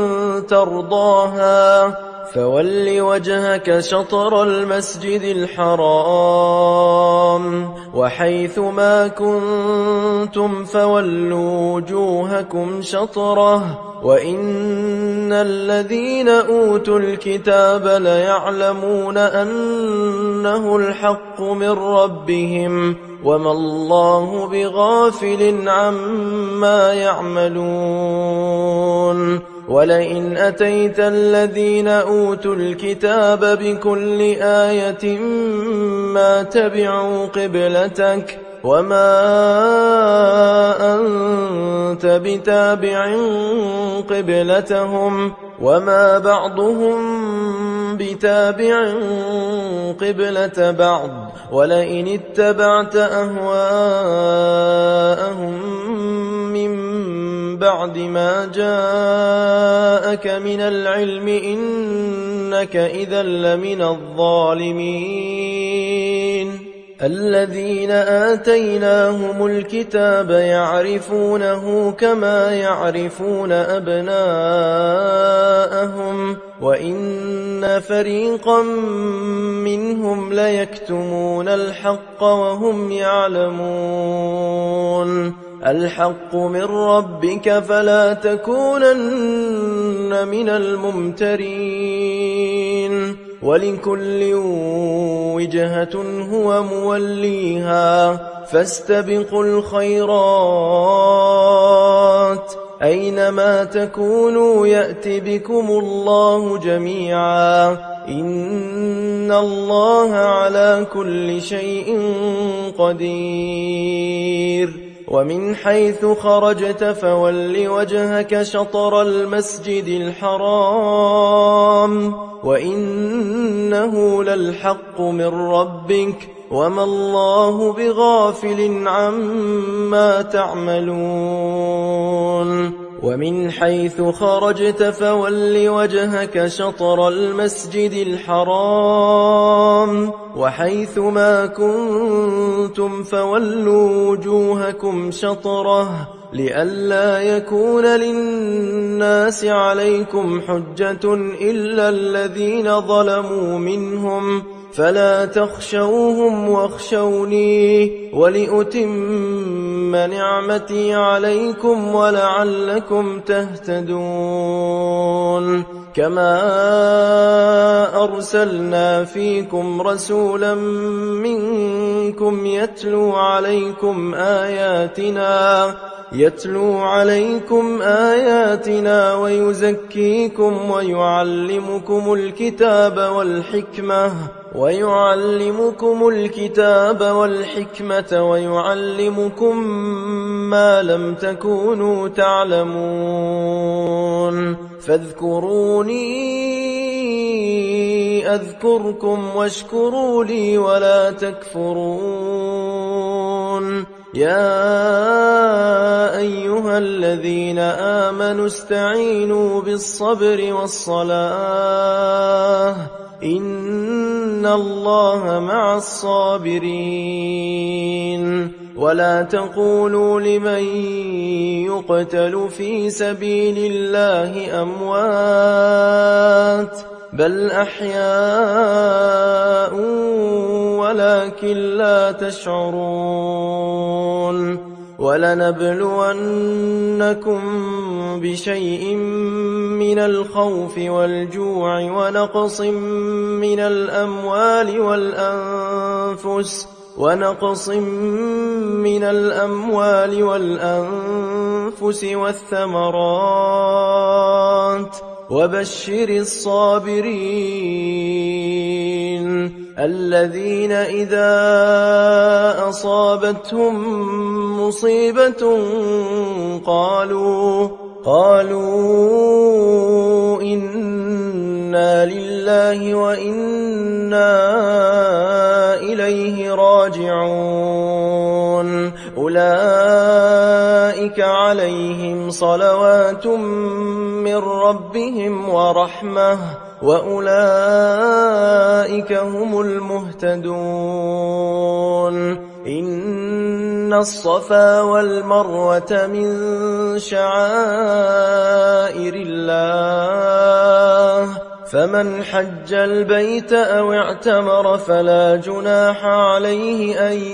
ترضاها فول وجهك شطر المسجد الحرام وحيث ما كنتم فولوا وجوهكم شطره وإن الذين أوتوا الكتاب ليعلمون أنه الحق من ربهم وما الله بغافل عما يعملون ولئن أتيت الذين أوتوا الكتاب بكل آية ما تبعوا قبلتك وما أنت بتابع قبلتهم وما بعضهم بتابع قبلة بعض ولئن اتبعت أهواءهم من بعد ما جاءك من العلم إنك إذا لمن الظالمين الذين آتيناهم الكتاب يعرفونه كما يعرفون أبناءهم وإن فريقا منهم ليكتمون الحق وهم يعلمون الحق من ربك فلا تكونن من الممترين ولكل وجهة هو موليها فاستبقوا الخيرات أينما تكونوا يأت بكم الله جميعا إن الله على كل شيء قدير ومن حيث خرجت فول وجهك شطر المسجد الحرام وإنه للحق من ربك وما الله بغافل عما تعملون ومن حيث خرجت فول وجهك شطر المسجد الحرام وحيث ما كنتم فولوا وجوهكم شطره لئلا يكون للناس عليكم حجة إلا الذين ظلموا منهم فلا تخشوهم واخشوني ولأتم نعمتي عليكم ولعلكم تهتدون كما أرسلنا فيكم رسولا منكم يتلو عليكم آياتنا ويزكيكم ويعلمكم الكتاب والحكمة ويعلمكم ما لم تكونوا تعلمون فاذكروني أذكركم واشكروا لي ولا تكفرون يا أيها الذين آمنوا استعينوا بالصبر والصلاة إن الله مع الصابرين ولا تقولوا لمن يقتل في سبيل الله أموات بل أحياء ولكن لا تشعرون ولنبلونكم بشيء من الخوف والجوع ونقص من الأموال والأنفس والثمرات وبشر الصابرين الذين إذا أصابتهم مصيبة قالوا إنا لله وإنا إليه راجعون أولئك عليهم صلوات من ربهم ورحمة وأولئك هم المهتدون إن الصفا والمروة من شعائر الله فمن حج البيت أو اعتمر فلا جناح عليه أن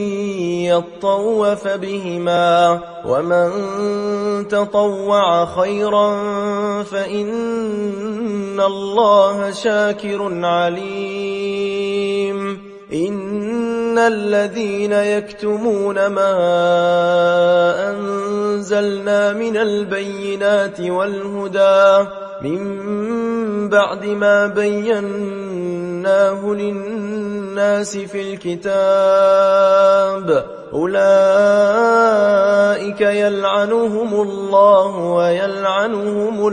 يطوف بهما ومن تطوع خيرا فإن الله شاكر عليم إن الذين يكتمون ما أنزلنا من البينات والهدى من بعد ما بيناه للناس في الكتاب أولئك يلعنهم الله ويلعنهم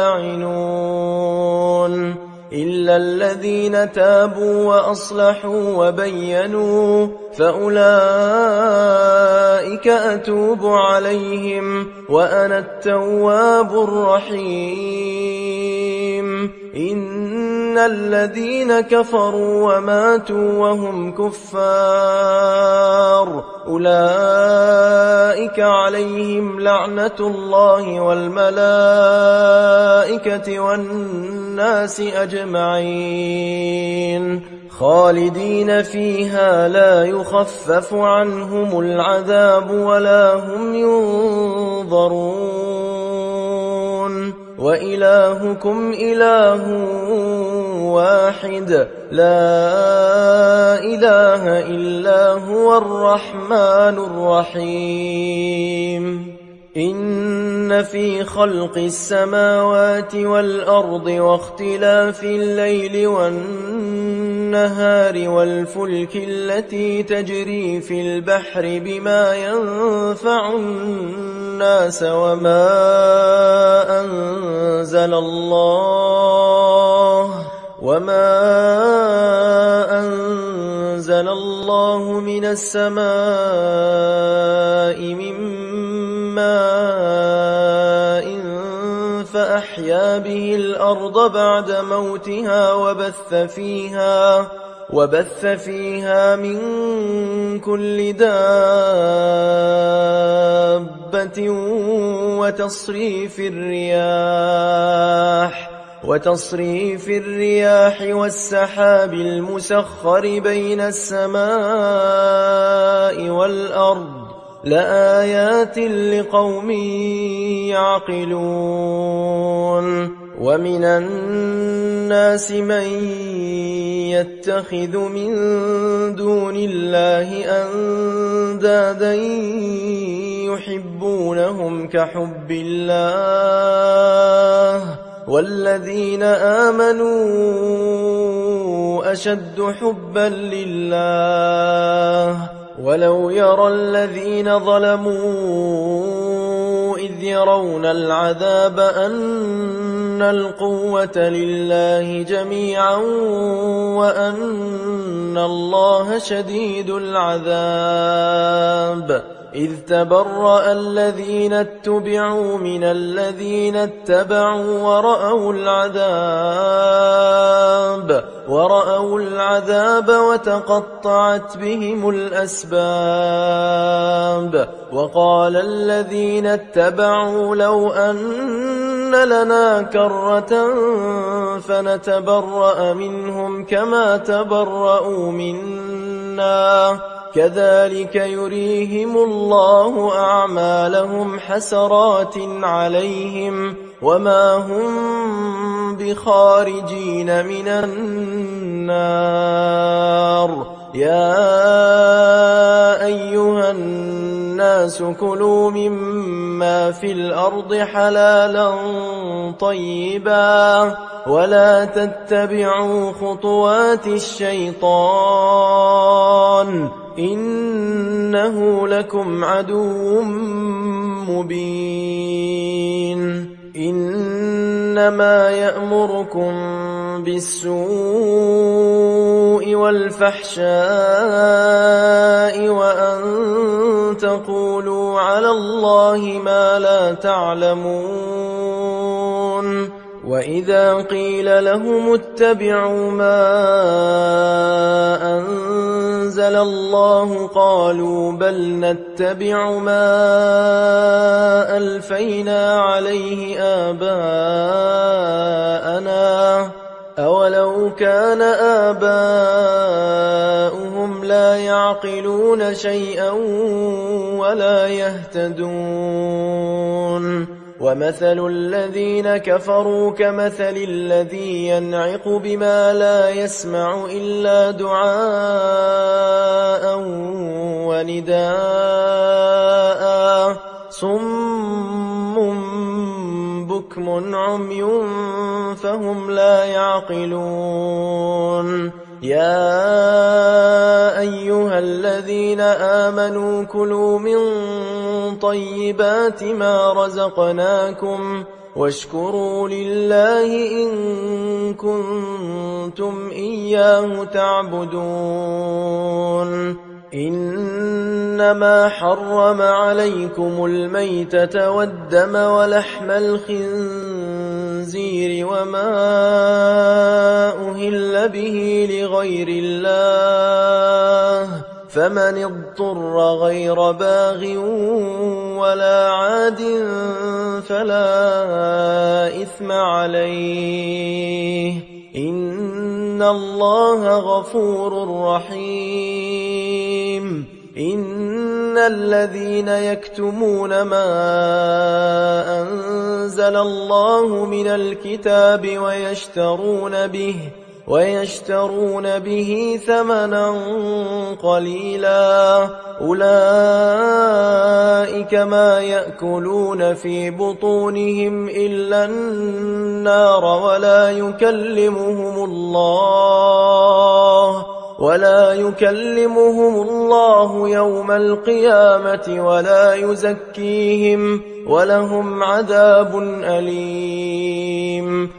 اللاعنون إلا الذين تابوا وأصلحوا وبينوا فأولئك أتوب عليهم وأنا التواب الرحيم إن الذين كفروا وماتوا وهم كفار أولئك عليهم لعنة الله والملائكة والناس أجمعين خالدين فيها لا يخفف عنهم العذاب ولا هم ينظرون وإلهكم إله واحد لا إله إلا هو الرحمن الرحيم إن في خلق السماوات والأرض واختلاف الليل والنهار النهار والفلك التي تجري في البحر بما ينفع الناس وما أنزل الله من السماء من ماء فأحيا به الأرض بعد موتها وبث فيها من كل دابة وتصريف الرياح والسحاب المسخر بين السماء والأرض لآيات لقوم يعقلون ومن الناس من يتخذ من دون الله أندادا يحبونهم كحب الله والذين آمنوا أشد حبا لله ولو يرى الذين ظلموا إذ يرون العذاب أن القوة لله جميعا وأن الله شديد العذاب إذ تبرأ الذين اتبعوا من الذين اتبعوا ورأوا العذاب وتقطعت بهم الأسباب وقال الذين اتبعوا لو أن لنا كرة فنتبرأ منهم كما تبرأوا منا كذلك يريهم الله أعمالهم حسرات عليهم وما هم بخارجين من النار يا أيها الناس كلوا مما في الأرض حلالا طيبا ولا تتبعوا خطوات الشيطان إنه لكم عدو مبين إنما يأمركم بالسوء والفحشاء وأن تقولوا على الله ما لا تعلمون وإذا قيل لهم اتبعوا ما أنزل الله قالوا بل نتبع ما ألفينا عليه آباءنا أولو كان آباؤهم لا يعقلون شيئا ولا يهتدون ومثل الذين كفروا كمثل الذي ينعق بما لا يسمع إلا دعاء ونداء صم بكم عمي فهم لا يعقلون يا أيها الذين آمنوا كلوا من طيبات ما رزقناكم واشكروا لله إن كنتم إياه تعبدون إنما حرم عليكم الميتة والدم ولحم الخنزير وما أهل به لغير الله فمن اضطر غير باغ ولا عاد فلا إثم عليه إن الله غفور رحيم إن الذين يكتمون ما أنزل الله من الكتاب ويشترون به ثمنا قليلا أولئك ما يأكلون في بطونهم إلا النار ولا يكلمهم الله ولا يكلمهم الله يوم القيامة ولا يزكيهم ولهم عذاب أليم.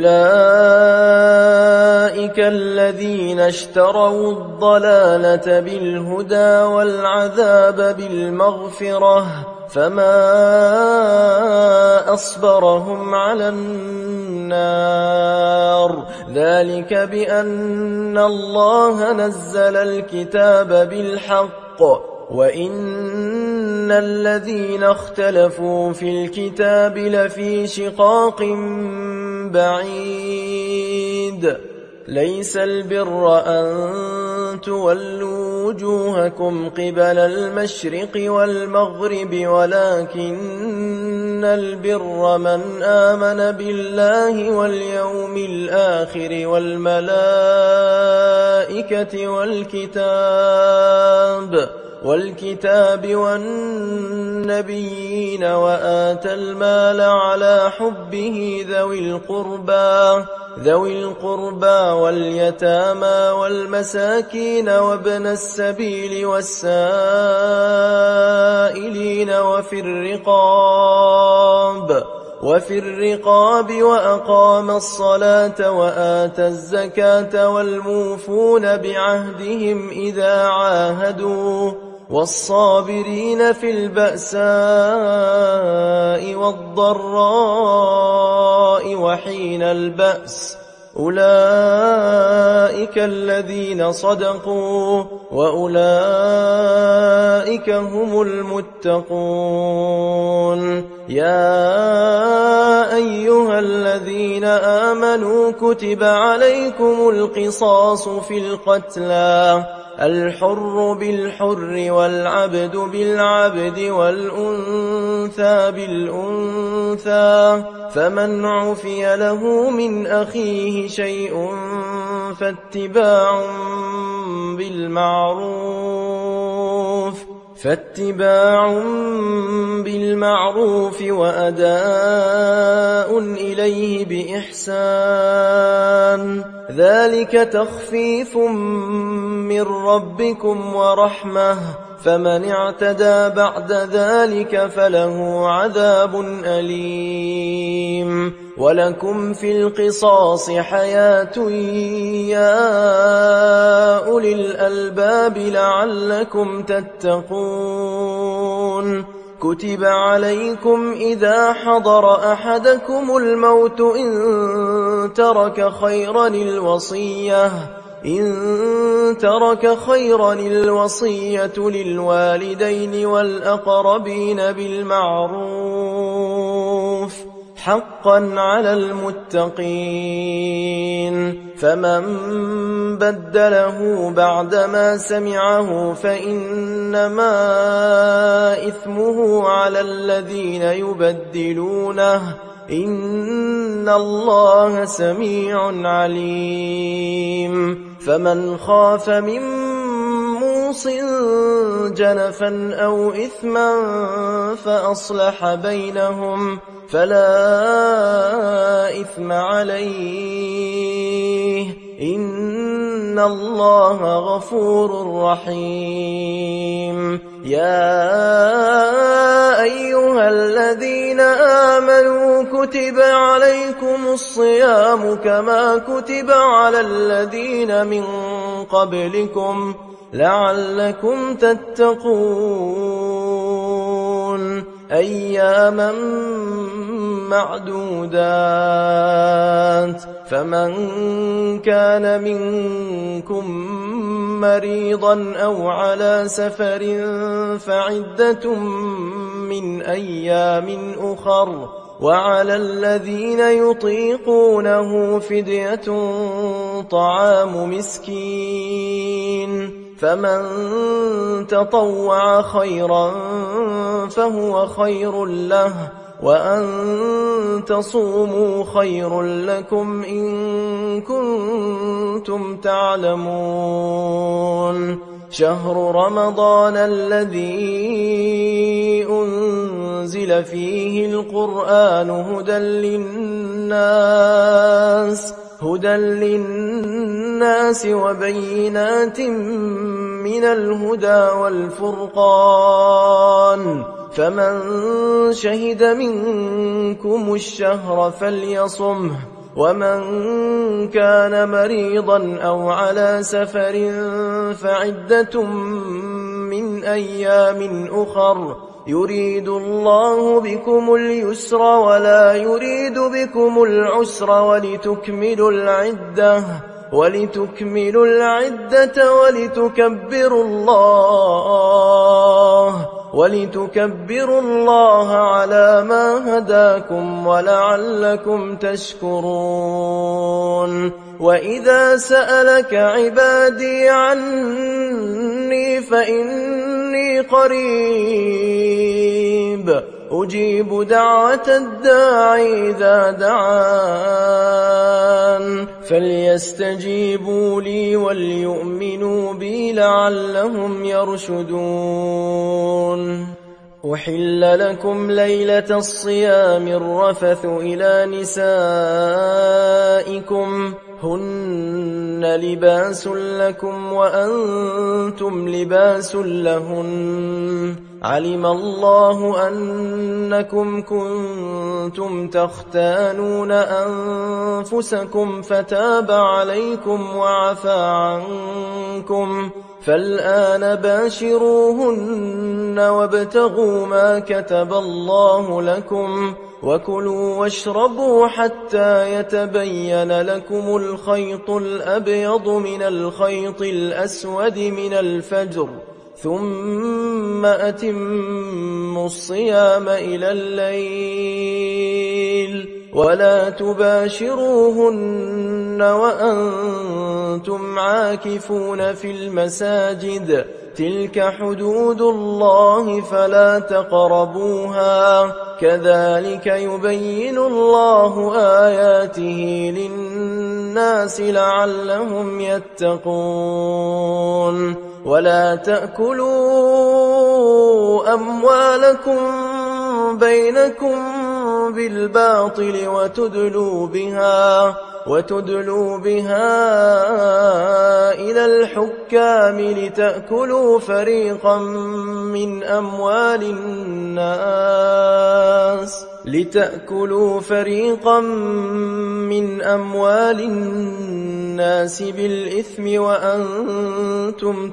أولئك الذين اشتروا الضلالة بالهدى والعذاب بالمغفرة فما أصبرهم على النار ذلك بأن الله نزل الكتاب بالحق وإن الذين اختلفوا في الكتاب لفي شقاق بعيد. ليس البر أن تولوا وجوهكم قبل المشرق والمغرب ولكن البر من آمن بالله واليوم الآخر والملائكة والكتاب والنبيين وآتى المال على حبه ذوي القربى واليتامى والمساكين وابن السبيل والسائلين وفي الرقاب وأقام الصلاة وآتى الزكاة والموفون بعهدهم إذا عاهدوا والصابرين في البأساء والضراء وحين البأس أولئك الذين صدقوا وأولئك هم المتقون. يا أيها الذين آمنوا كتب عليكم القصاص في القتلى الحر بالحر والعبد بالعبد والأنثى بالأنثى فمن عفي له من أخيه شيء فاتباع بالمعروف وأداء إليه بإحسان ذلك تخفيف من ربكم ورحمة فمن اعتدى بعد ذلك فله عذاب أليم. ولكم في القصاص حياة يا أولي الألباب لعلكم تتقون. كتب عليكم إذا حضر أحدكم الموت إن ترك خيرا الوصية للوالدين والأقربين بالمعروف حقا على المتقين. فمن بدله بعدما سمعه فإنما إثمه على الذين يبدلونه إن الله سميع عليم. فمن خاف من موص جنفا أو إثما فأصلح بينهم فلا إثم عليه إن الله غفور رحيم. يا أيها الذين آمنوا كتب عليكم الصيام كما كتب على الذين من قبلكم لعلكم تتقون أياما معدودات. فمن كان منكم مريضا أو على سفر فعدة من أيام أخر وعلى الذين يطيقونه فدية طعام مسكين فمن تطوع خيرا فهو خير له وأن تصوموا خير لكم إن كنتم تعلمون. شهر رمضان الذي أنزل فيه القرآن هدى للناس هدى للناس وبينات من الهدى والفرقان فمن شهد منكم الشهر فليصمه ومن كان مريضا أو على سفر فعدة من أيام أخر يريد الله بكم اليسر ولا يريد بكم العسر ولتكملوا العدة ولتكبروا الله على ما هداكم ولعلكم تشكرون وإذا سألك عبادي عني فإني قريب أجيب دعوة الداعي إذا دعان فليستجيبوا لي وليؤمنوا بي لعلهم يرشدون أحل لكم ليلة الصيام الرفث إلى نسائكم هن لباس لكم وأنتم لباس لهن علم الله أنكم كنتم تختانون أنفسكم فتاب عليكم وعفى عنكم فالآن باشروهن وابتغوا ما كتب الله لكم وكلوا واشربوا حتى يتبين لكم الخيط الأبيض من الخيط الأسود من الفجر ثم أتموا الصيام إلى الليل ولا تباشروهن وأنتم عاكفون في المساجد تلك حدود الله فلا تقربوها كذلك يبين الله آياته للناس لعلهم يتقون ولا تأكلوا أموالكم بينكم بالباطل وتدلوا بها إلى الحكام لتأكلوا فريقا من أموال الناس بالإثم وأنتم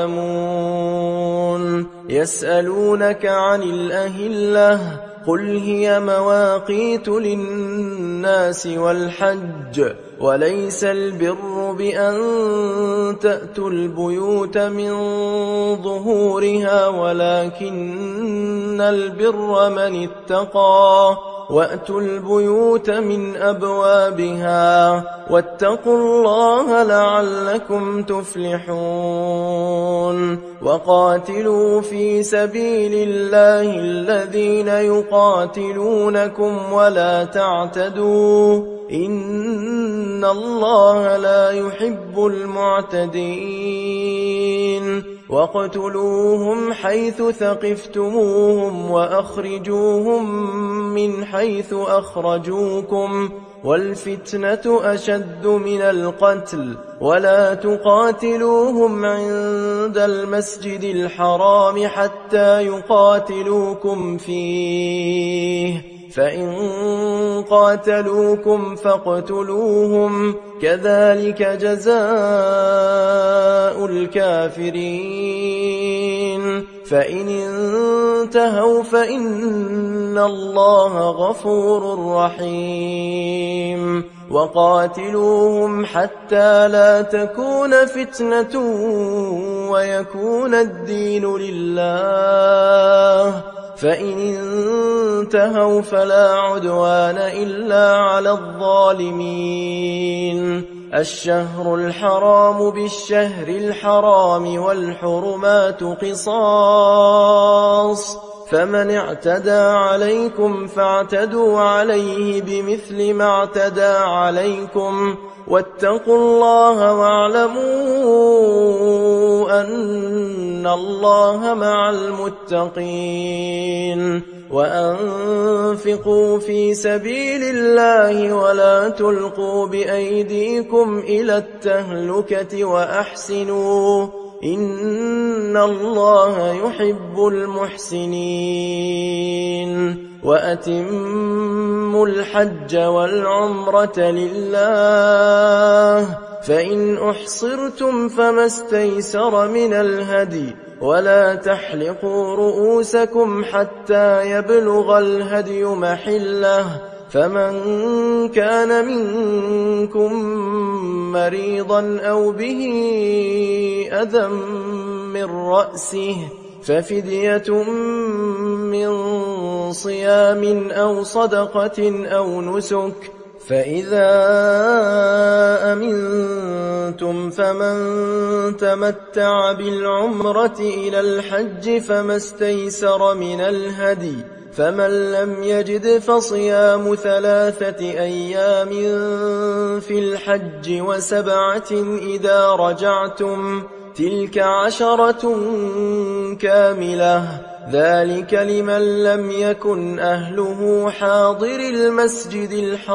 تعلمون يسألونك عن الأهلة قل هي مواقيت للناس والحج وليس البر بأن تأتوا البيوت من ظهورها ولكن البر من اتقى وأتوا البيوت من أبوابها واتقوا الله لعلكم تفلحون وقاتلوا في سبيل الله الذين يقاتلونكم ولا تعتدوا إن الله لا يحب المعتدين واقتلوهم حيث ثقفتموهم وأخرجوهم من حيث أخرجوكم والفتنة أشد من القتل ولا تقاتلوهم عند المسجد الحرام حتى يقاتلوكم فيه فإن قاتلوكم فاقتلوهم كذلك جزاء الكافرين فإن انتهوا فإن الله غفور رحيم وقاتلوهم حتى لا تكون فتنة ويكون الدين لله فإن انتهوا فلا عدوان إلا على الظالمين الشهر الحرام بالشهر الحرام والحرمات قصاص فمن اعتدى عليكم فاعتدوا عليه بمثل ما اعتدى عليكم واتقوا الله واعلموا أن إِنَّ اللَّهَ مَعَ الْمُتَّقِينَ وَأَنفِقُوا فِي سَبِيلِ اللَّهِ وَلَا تُلْقُوا بِأَيْدِيكُمْ إِلَى التَّهْلُكَةِ وَأَحْسِنُوا إِنَّ اللَّهَ يُحِبُّ الْمُحْسِنِينَ وَأَتِمُّوا الْحَجَّ وَالْعُمْرَةَ لِلَّهِ فَإِنْ أُحْصِرْتُمْ فَمَا اسْتَيْسَرَ مِنَ الْهَدْيِ وَلَا تَحْلِقُوا رُءُوسَكُمْ حَتَّى يَبْلُغَ الْهَدْيُ مَحِلَّهُ فَمَنْ كَانَ مِنكُم مَّرِيضًا أَوْ بِهِ أَذًى مِّن رَّأْسِهِ فَفِدْيَةٌ مِّن صِيَامٍ أَوْ صَدَقَةٍ أَوْ نُسُكٍ فَإِذَا أَمِنتُمْ فَمَن تَمَتَّعَ بِالْعُمْرَةِ إِلَى الْحَجِّ فَمَا اسْتَيْسَرَ مِنَ الْهَدْيِ فَمَن لَّمْ يَجِدْ فَصِيَامُ 3 أيام في الحج و7 إذا رجعتم تلك 10 كاملة ذلك لمن لم يكن أهله حاضر المسجد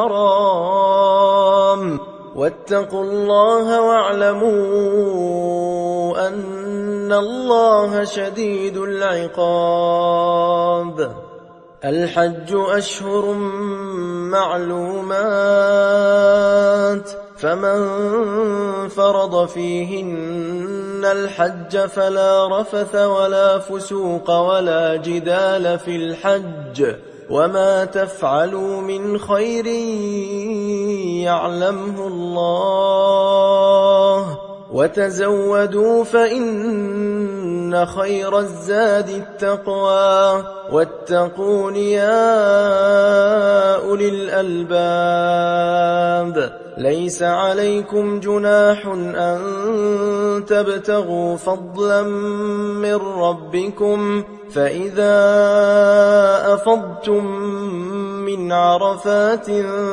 الحرام واتقوا الله واعلموا أن الله شديد العقاب الحج أشهر معلومات فمن فرض فيهن الحج فلا رفث ولا فسوق ولا جدال في الحج وما تفعلوا من خير يعلمه الله وتزودوا فإن خير الزاد التقوى واتقون يا أولي الألباب ليس عليكم جناح أن تبتغوا فضلا من ربكم فإذا أفضتم من عرفات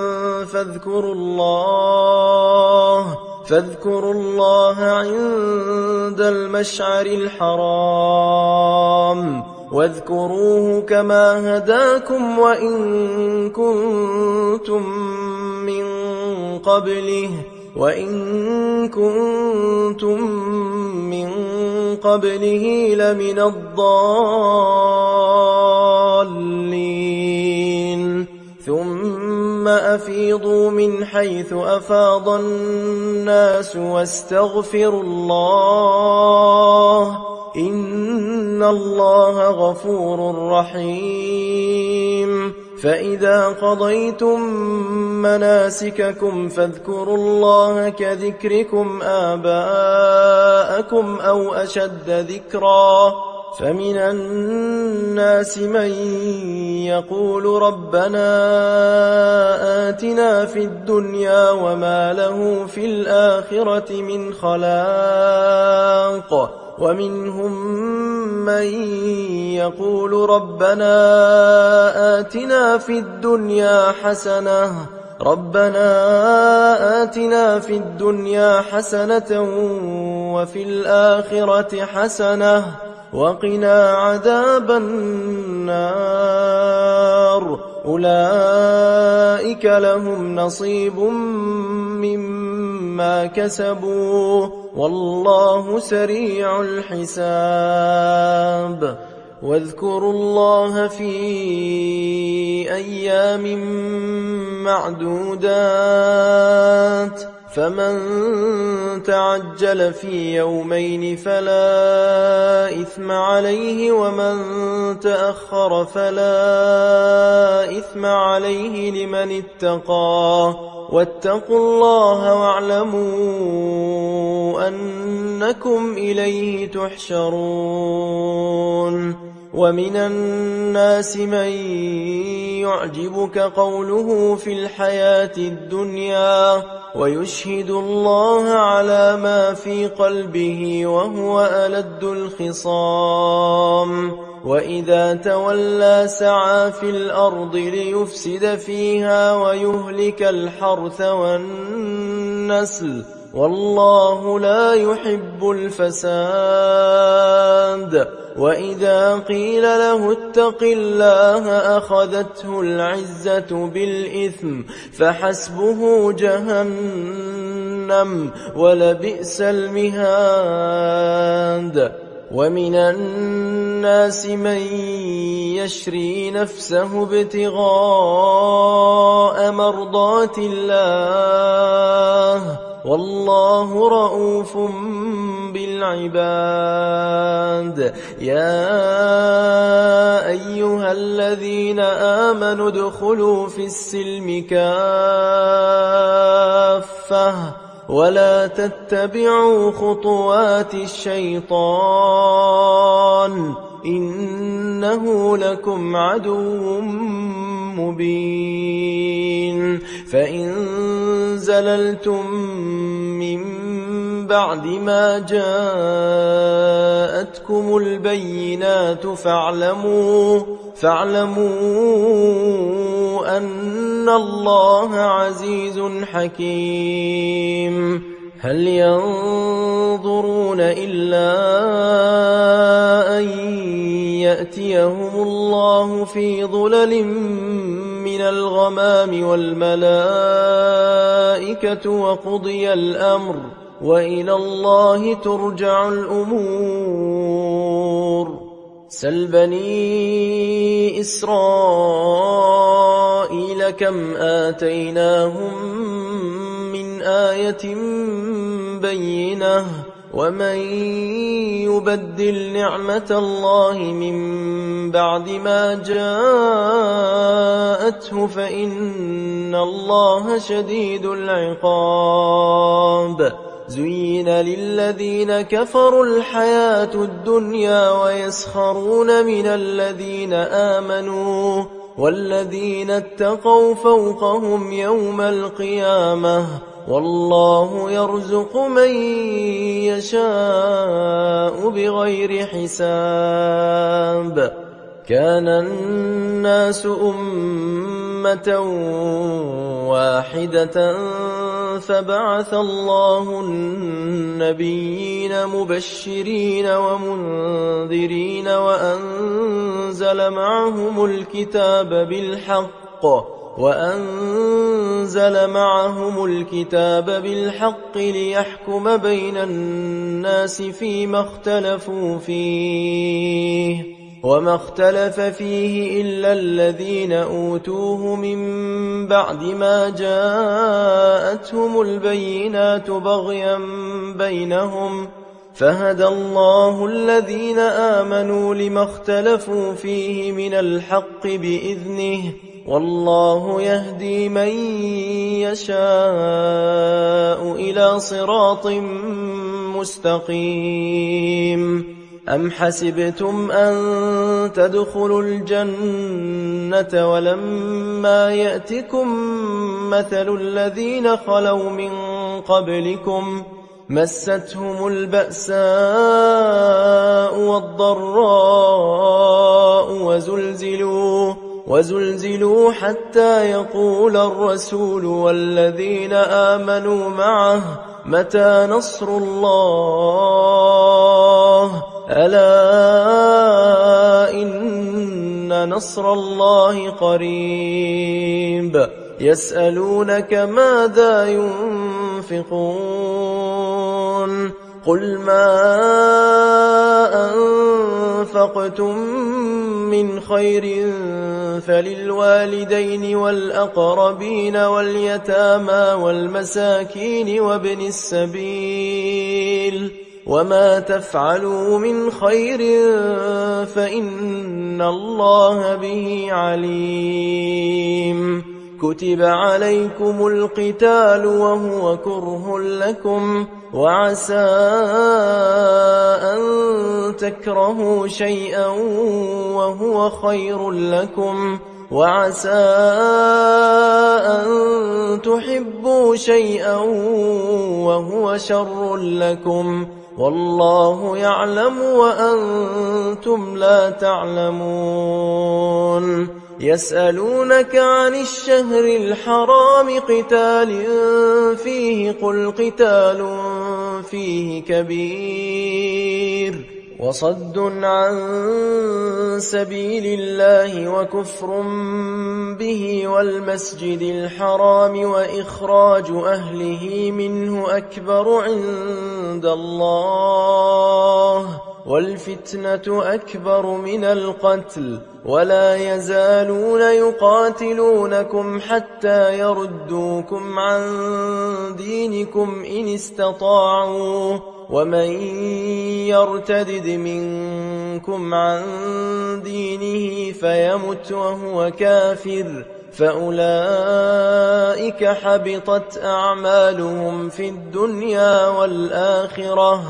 فاذكروا الله عند المشعر الحرام واذكروه كما هداكم وإن كنتم من قبله لمن الضالين ثم أفيضوا من حيث أفاض الناس واستغفروا الله إن الله غفور رحيم فإذا قضيتم مناسككم فاذكروا الله كذكركم آباءكم أو أشد ذكرا فمن الناس من يقول ربنا آتنا في الدنيا وما له في الآخرة من خلاق ومنهم من يقول ربنا آتنا في الدنيا حسنة وفي الآخرة حسنة وقنا عذاب النار أولئك لهم نصيب مما كسبوا والله سريع الحساب واذكروا الله في أيام معدودات فمن تعجل في يومين فلا إثم عليه ومن تأخر فلا إثم عليه لمن اتقى واتقوا الله واعلموا أنكم إليه تحشرون ومن الناس من يعجبك قوله في الحياة الدنيا ويشهد الله على ما في قلبه وهو ألد الخصام وإذا تولى سعى في الأرض ليفسد فيها ويهلك الحرث والنسل والله لا يحب الفساد. وإذا قيل له اتق الله أخذته العزة بالإثم فحسبه جهنم ولبئس المهاد. ومن الناس من يشري نفسه ابتغاء مرضات الله والله رؤوف بالعباد. يا أيها الذين آمنوا ادخلوا في السلم كافة ولا تتبعوا خطوات الشيطان إنه لكم عدو مبين. فإن زللتم من بعد ما جاءتكم البينات فاعلموا أن الله عزيز حكيم. هل ينظرون إلا أن يأتيهم الله في ظلل من الغمام والملائكة وقضي الأمر وإلى الله ترجع الأمور. سل بني إسرائيل كم آتيناهم من آية بينة ومن يبدل نعمة الله من بعد ما جاءته فإن الله شديد العقاب. زين للذين كفروا الحياة الدنيا ويسخرون من الذين آمنوا والذين اتقوا فوقهم يوم القيامة والله يرزق من يشاء بغير حساب. كان الناس أمة واحدة فبعث الله النبيين مبشرين ومنذرين وأنزل معهم الكتاب بالحق ليحكم بين الناس فيما اختلفوا فيه وما اختلف فيه إلا الذين أوتوه من بعد ما جاءتهم البينات بغيا بينهم فهدى الله الذين آمنوا لما اختلفوا فيه من الحق بإذنه والله يهدي من يشاء إلى صراط مستقيم. أم حسبتم أن تدخلوا الجنة ولما يأتكم مثل الذين خلوا من قبلكم مستهم البأساء والضراء وزلزلوا حتى يقول الرسول والذين آمنوا معه متى نصر الله ألا إن نصر الله قريب. يسألونك ماذا ينفقون قل ما أنفقتم من خير فللوالدين والأقربين واليتامى والمساكين وابن السبيل وما تفعلوا من خير فإن الله به عليم. كتب عليكم القتال وهو كره لكم وعسى أن تكرهوا شيئا وهو خير لكم وعسى أن تحبوا شيئا وهو شر لكم والله يعلم وأنتم لا تعلمون. يسألونك عن الشهر الحرام قتال فيه قل قتال فيه كبير وصد عن سبيل الله وكفر به والمسجد الحرام وإخراج أهله منه أكبر عند الله والفتنة أكبر من القتل ولا يزالون يقاتلونكم حتى يردوكم عن دينكم إن استطاعوا ومن يرتدد منكم عن دينه فيمت وهو كافر فأولئك حبطت أعمالهم في الدنيا والآخرة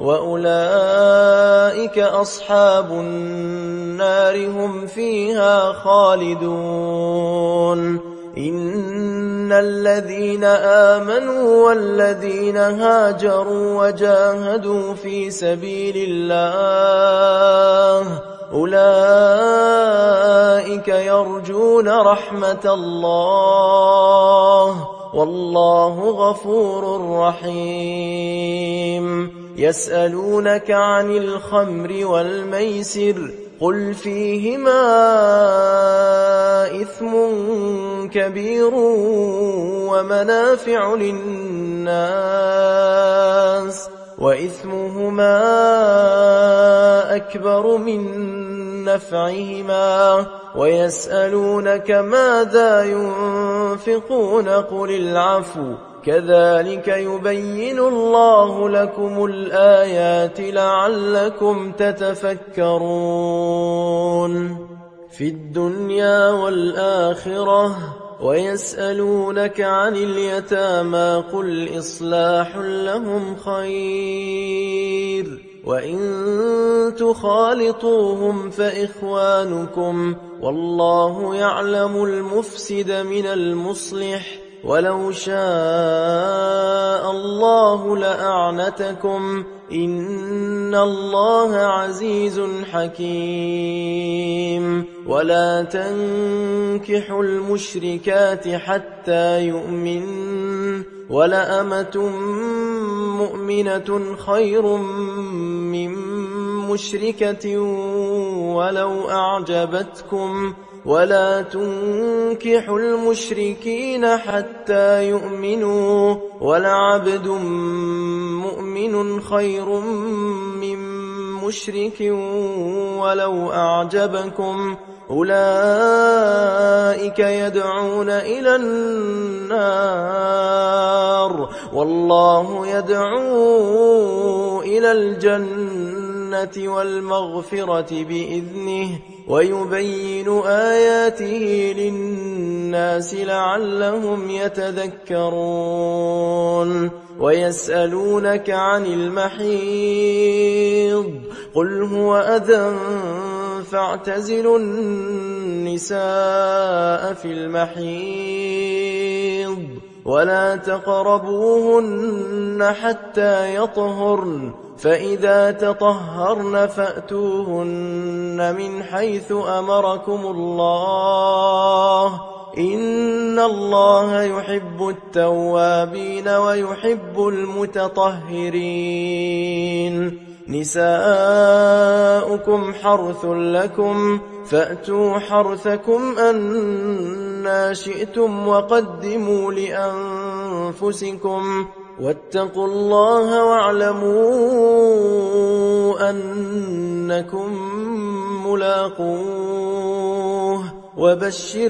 وأولئك أصحاب النار هم فيها خالدون إن الذين آمنوا والذين هاجروا وجاهدوا في سبيل الله أولئك يرجون رحمة الله والله غفور رحيم يسألونك عن الخمر والميسر قل فيهما إثم كبير ومنافع للناس وإثمهما أكبر من نفعهما ويسألونك ماذا ينفقون قل العفو كذلك يبين الله لكم الآيات لعلكم تتفكرون في الدنيا والآخرة ويسألونك عن اليتامى قل إصلاح لهم خير وإن تخالطوهم فإخوانكم والله يعلم المفسد من المصلح ولو شاء الله لأعنتكم إن الله عزيز حكيم ولا تنكحوا المشركات حتى يؤمن ولأمة مؤمنة خير من مشركة ولو أعجبتكم ولا تنكحوا المشركين حتى يؤمنوا ولعبد مؤمن خير من مشرك ولو أعجبكم أولئك يدعون إلى النار والله يدعو إلى الجنة والمغفرة بإذنه ويبين آياته للناس لعلهم يتذكرون ويسألونك عن المحيض قل هو أذى فاعتزلوا النساء في المحيض ولا تقربوهن حتى يطهرن فإذا تطهرن فأتوهن من حيث أمركم الله إن الله يحب التوابين ويحب المتطهرين نساؤكم حرث لكم فأتوا حرثكم أنى شئتم وقدموا لأنفسكم واتقوا الله واعلموا أنكم ملاقوه وبشر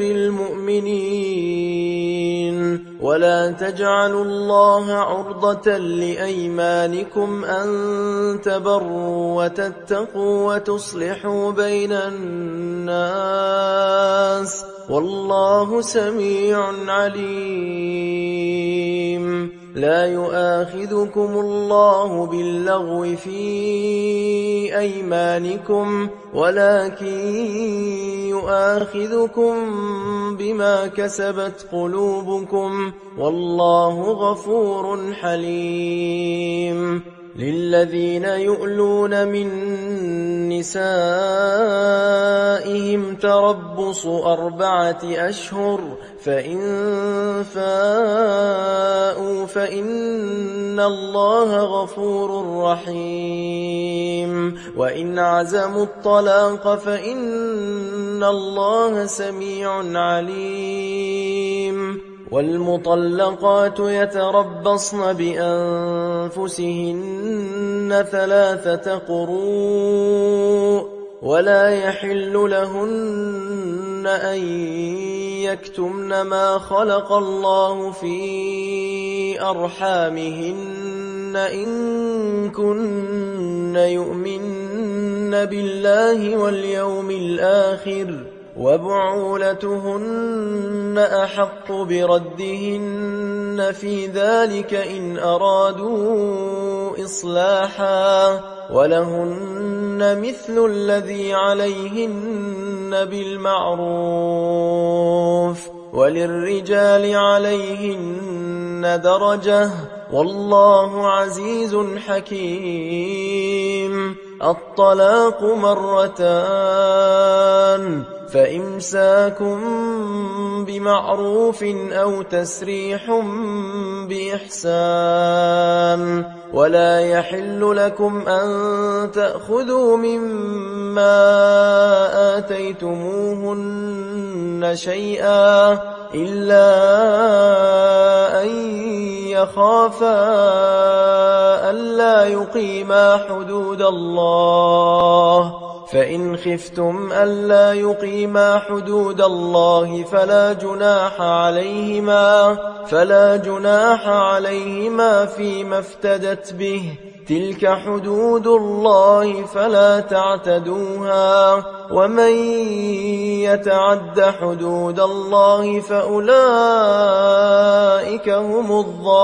المؤمنين ولا تجعلوا الله عرضة لأيمانكم أن تبروا وتتقوا وتصلحوا بين الناس والله سميع عليم لا يؤاخذكم الله باللغو في أيمانكم ولكن يؤاخذكم بما كسبت قلوبكم والله غفور حليم للذين يؤلون من نسائهم تربص 4 أشهر فإن فاءوا فإن الله غفور رحيم وإن عزموا الطلاق فإن الله سميع عليم والمطلقات يتربصن بأنفسهن 3 قروء ولا يحل لهن أن يكتمن ما خلق الله في أرحامهن إن كن يؤمن بالله واليوم الآخر وبعولتهن أحق بردهن في ذلك إن أرادوا إصلاحا ولهن مثل الذي عليهن بالمعروف وللرجال عليهن درجة والله عزيز حكيم الطلاق 2 فإمساك بمعروف أو تسريح بإحسان ولا يحل لكم أن تأخذوا مما آتيتموهن شيئا إلا أن يخافا ألا يقيما حدود الله فإن خفتم ألا يقيما حدود الله فلا جناح عليهما فيما افتدت به تلك حدود الله فلا تعتدوها ومن يتعد حدود الله فأولئك هم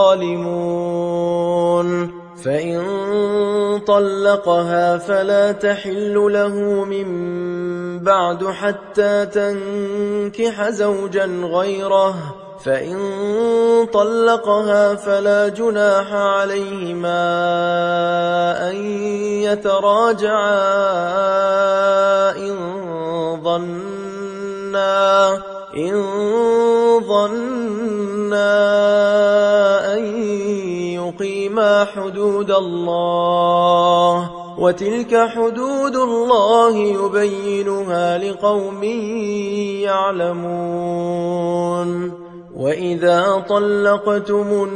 الظالمون فإن طلقها فلا تحل له من بعد حتى تنكح زوجا غيره فإن طلقها فلا جناح عليهما أن يتراجعا إن ظنا أن يقيما حدود الله وتلك حدود الله يبينها لقوم يعلمون وإذا طلقتم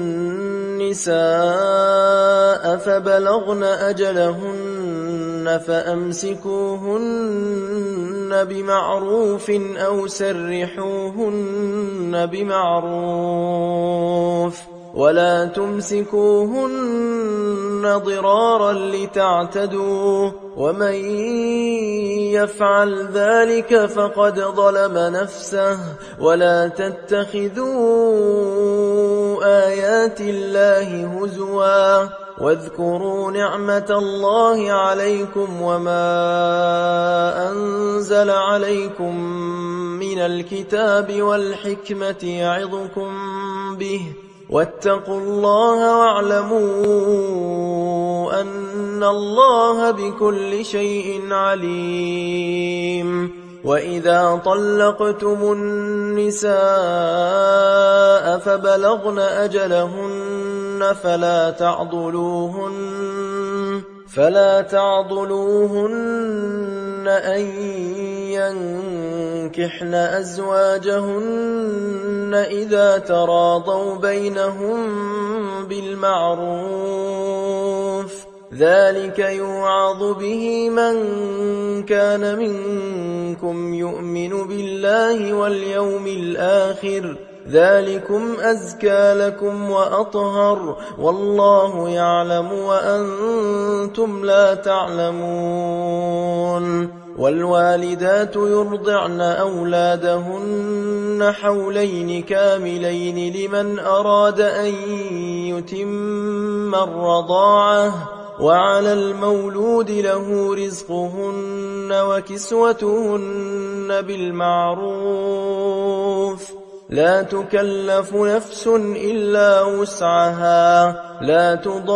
النساء فبلغن أجلهن فأمسكوهن بمعروف أو سرحوهن بمعروف ولا تمسكوهن ضرارا لتعتدوا ومن يفعل ذلك فقد ظلم نفسه ولا تتخذوا آيات الله هزوا واذكروا نعمة الله عليكم وما أنزل عليكم من الكتاب والحكمة يعظكم به واتقوا الله واعلموا أن الله بكل شيء عليم وإذا طلقتم النساء فبلغن أجلهن فلا تعضلوهن أن ينكحن أزواجهن إذا تراضوا بينهم بالمعروف ذلك يوعظ به من كان منكم يؤمن بالله واليوم الآخر ذلكم أزكى لكم وأطهر والله يعلم وأنتم لا تعلمون والوالدات يرضعن أولادهن حولين كاملين لمن أراد أن يتم الرضاعة وعلى المولود له رزقهن وكسوتهن بالمعروف لا تكلف نفس إلا وسعها لا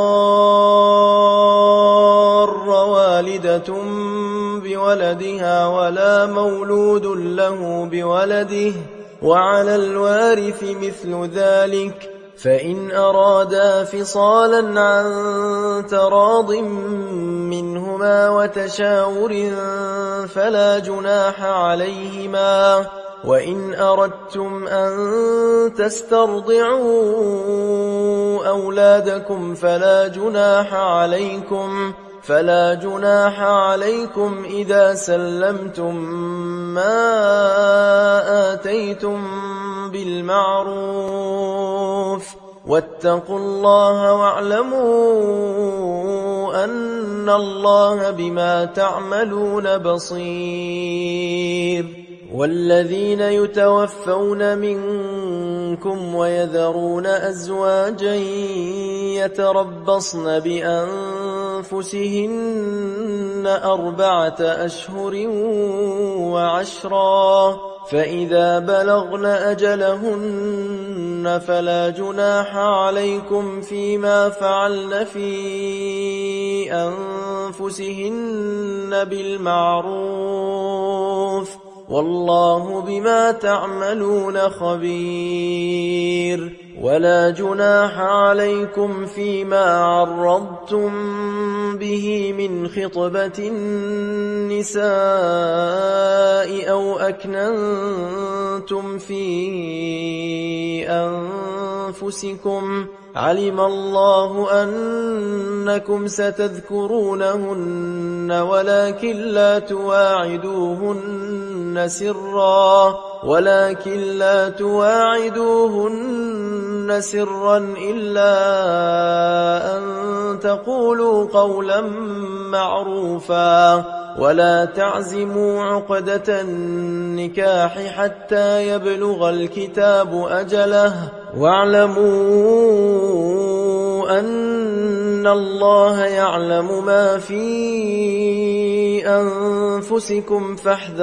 تضار والدة بولدها ولا مولود له بولده وعلى الوارث مثل ذلك فإن أرادا فصالا عن تراض منهما وتشاور فلا جناح عليهما وإن أردتم أن تسترضعوا أولادكم فلا جناح عليكم إذا سلمتم ما آتيتم بالمعروف واتقوا الله واعلموا أن الله بما تعملون بصير والذين يتوفون منكم ويذرون أزواجا يتربصن بأنفسهن 4 أشهر وعشرا فإذا بلغن أجلهن فلا جناح عليكم فيما فعلن في أنفسهن بالمعروف والله بما تعملون خبير ولا جناح عليكم فيما عرضتم به من خطبة النساء أو أكننتم في أنفسكم علم الله أنكم ستذكرونهن ولكن لا تواعدوهن سرا إلا أن تقولوا قولا معروفا ولا تعزموا عقدة النكاح حتى يبلغ الكتاب أجله واعلموا أن الله يعلم ما في أنفسكم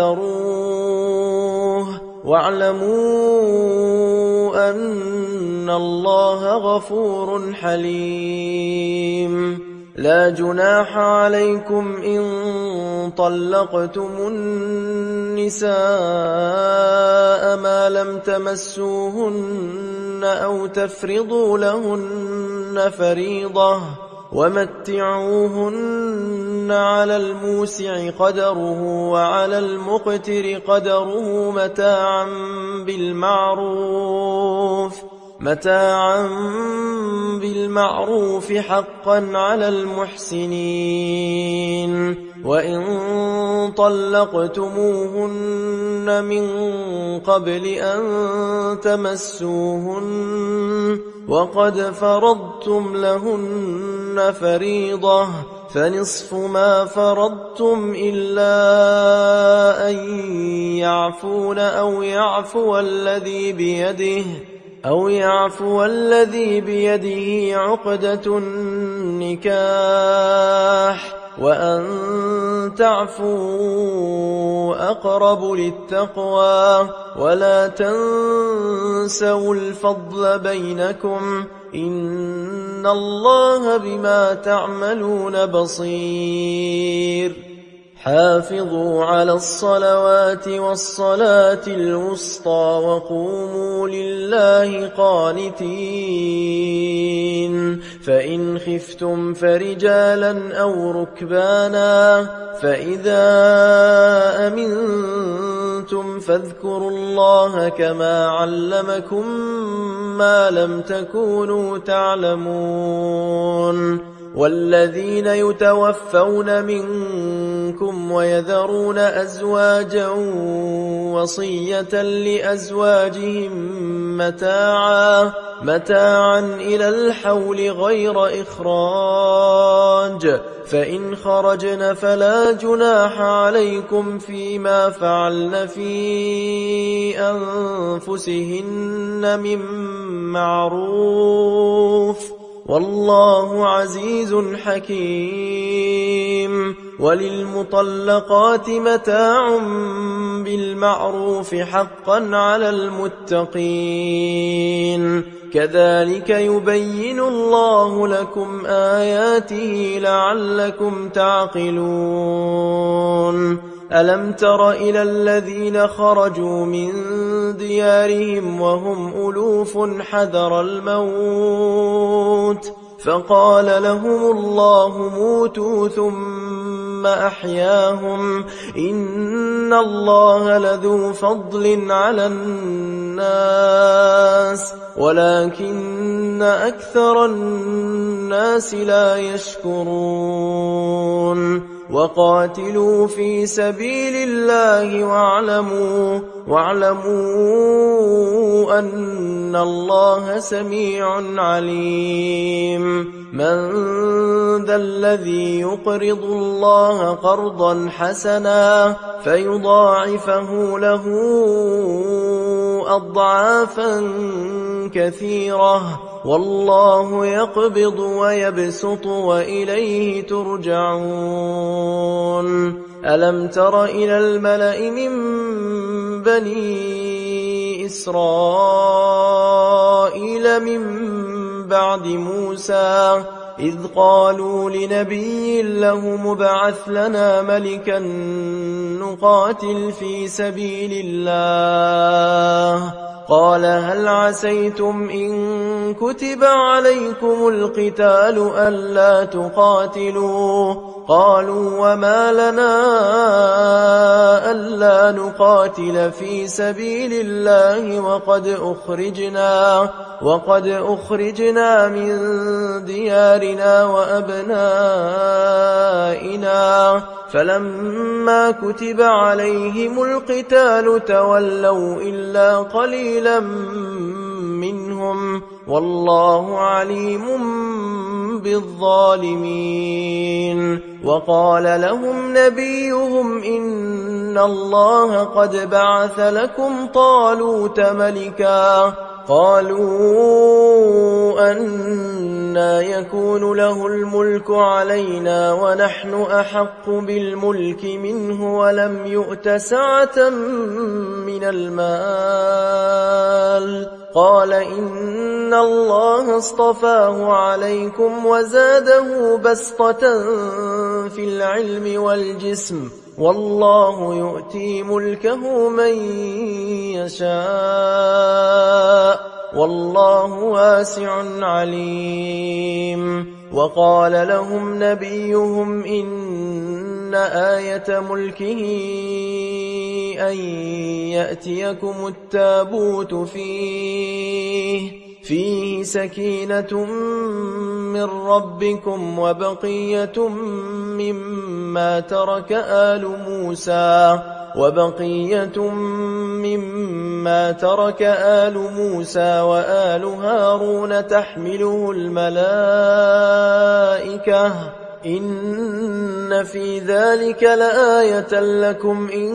فاحذروه واعلموا أن الله غفور حليم لا جناح عليكم إن طلقتم النساء ما لم تمسوهن أو تفرضوا لهن فريضة ومتعوهن على الموسع قدره وعلى المقتر قدره متاعا بالمعروف حقا على المحسنين وإن طلقتموهن من قبل أن تمسوهن وقد فرضتم لهن فريضة فنصف ما فرضتم إلا أن يعفون أو يعفو الذي بيده عقدة النكاح وأن تعفوا أقرب للتقوى ولا تنسوا الفضل بينكم إن الله بما تعملون بصير حافظوا على الصلوات والصلاة الوسطى وقوموا لله قانتين فإن خفتم فرجالا أو ركبانا فإذا أمنتم فاذكروا الله كما علمكم ما لم تكونوا تعلمون والذين يتوفون منكم ويذرون أزواجا وصية لأزواجهم متاعا إلى الحول غير إخراج فإن خرجن فلا جناح عليكم فيما فعلن في أنفسهن من معروف والله عزيز حكيم وللمطلقات متاع بالمعروف حقا على المتقين كذلك يبين الله لكم آياته لعلكم تعقلون ألم تر إلى الذين خرجوا من ديارهم وهم ألوف حذر الموت فقال لهم الله موتوا ثم أحياهم إن الله لذو فضل على الناس ولكن أكثر الناس لا يشكرون وقاتلوا في سبيل الله واعلموا أن الله سميع عليم من ذا الذي يقرض الله قرضا حسنا فيضاعفه له أضعافا كثيرة والله يقبض ويبسط وإليه ترجعون ألم تر إلى الملأ من بني إسرائيل من بعد موسى إذ قالوا لنبي له مبعث لنا ملكا نقاتل في سبيل الله قال هل عسيتم إن كتب عليكم القتال ألا تقاتلوا قالوا وما لنا ألا نقاتل في سبيل الله وقد أخرجنا من ديارنا وأبنائنا فلما كتب عليهم القتال تولوا إلا قليلا منهم والله عليم بالظالمين وقال لهم نبيهم إن الله قد بعث لكم طالوت ملكا قالوا أنى يكون له الملك علينا ونحن أحق بالملك منه ولم يؤت سعة من المال قال إن الله اصطفاه عليكم وزاده بسطة في العلم والجسم والله يؤتي ملكه من يشاء والله واسع عليم وقال لهم نبيهم إن آية ملكه أن يأتيكم التابوت فيه سكينة من ربكم وبقية مما ترك آل موسى وآل هارون تحمله الملائكة إن في ذلك لآية لكم إن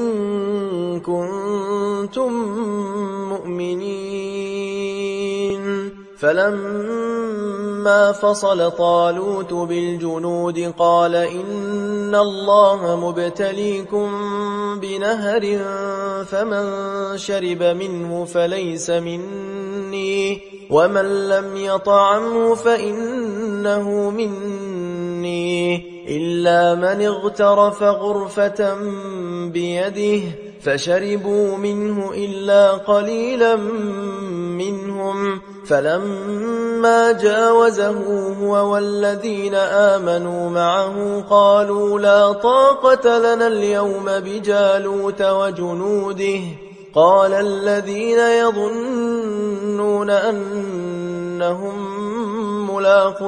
كنتم مؤمنين فلما فصل طالوت بالجنود قال إن الله مبتليكم بنهر فمن شرب منه فليس مني ومن لم يطعمه فإنه مني إلا من اغترف غرفة بيده فشربوا منه إلا قليلا منهم فلما جاوزه هو والذين آمنوا معه قالوا لا طاقة لنا اليوم بجالوت وجنوده قال الذين يظنون أنهم ملاقو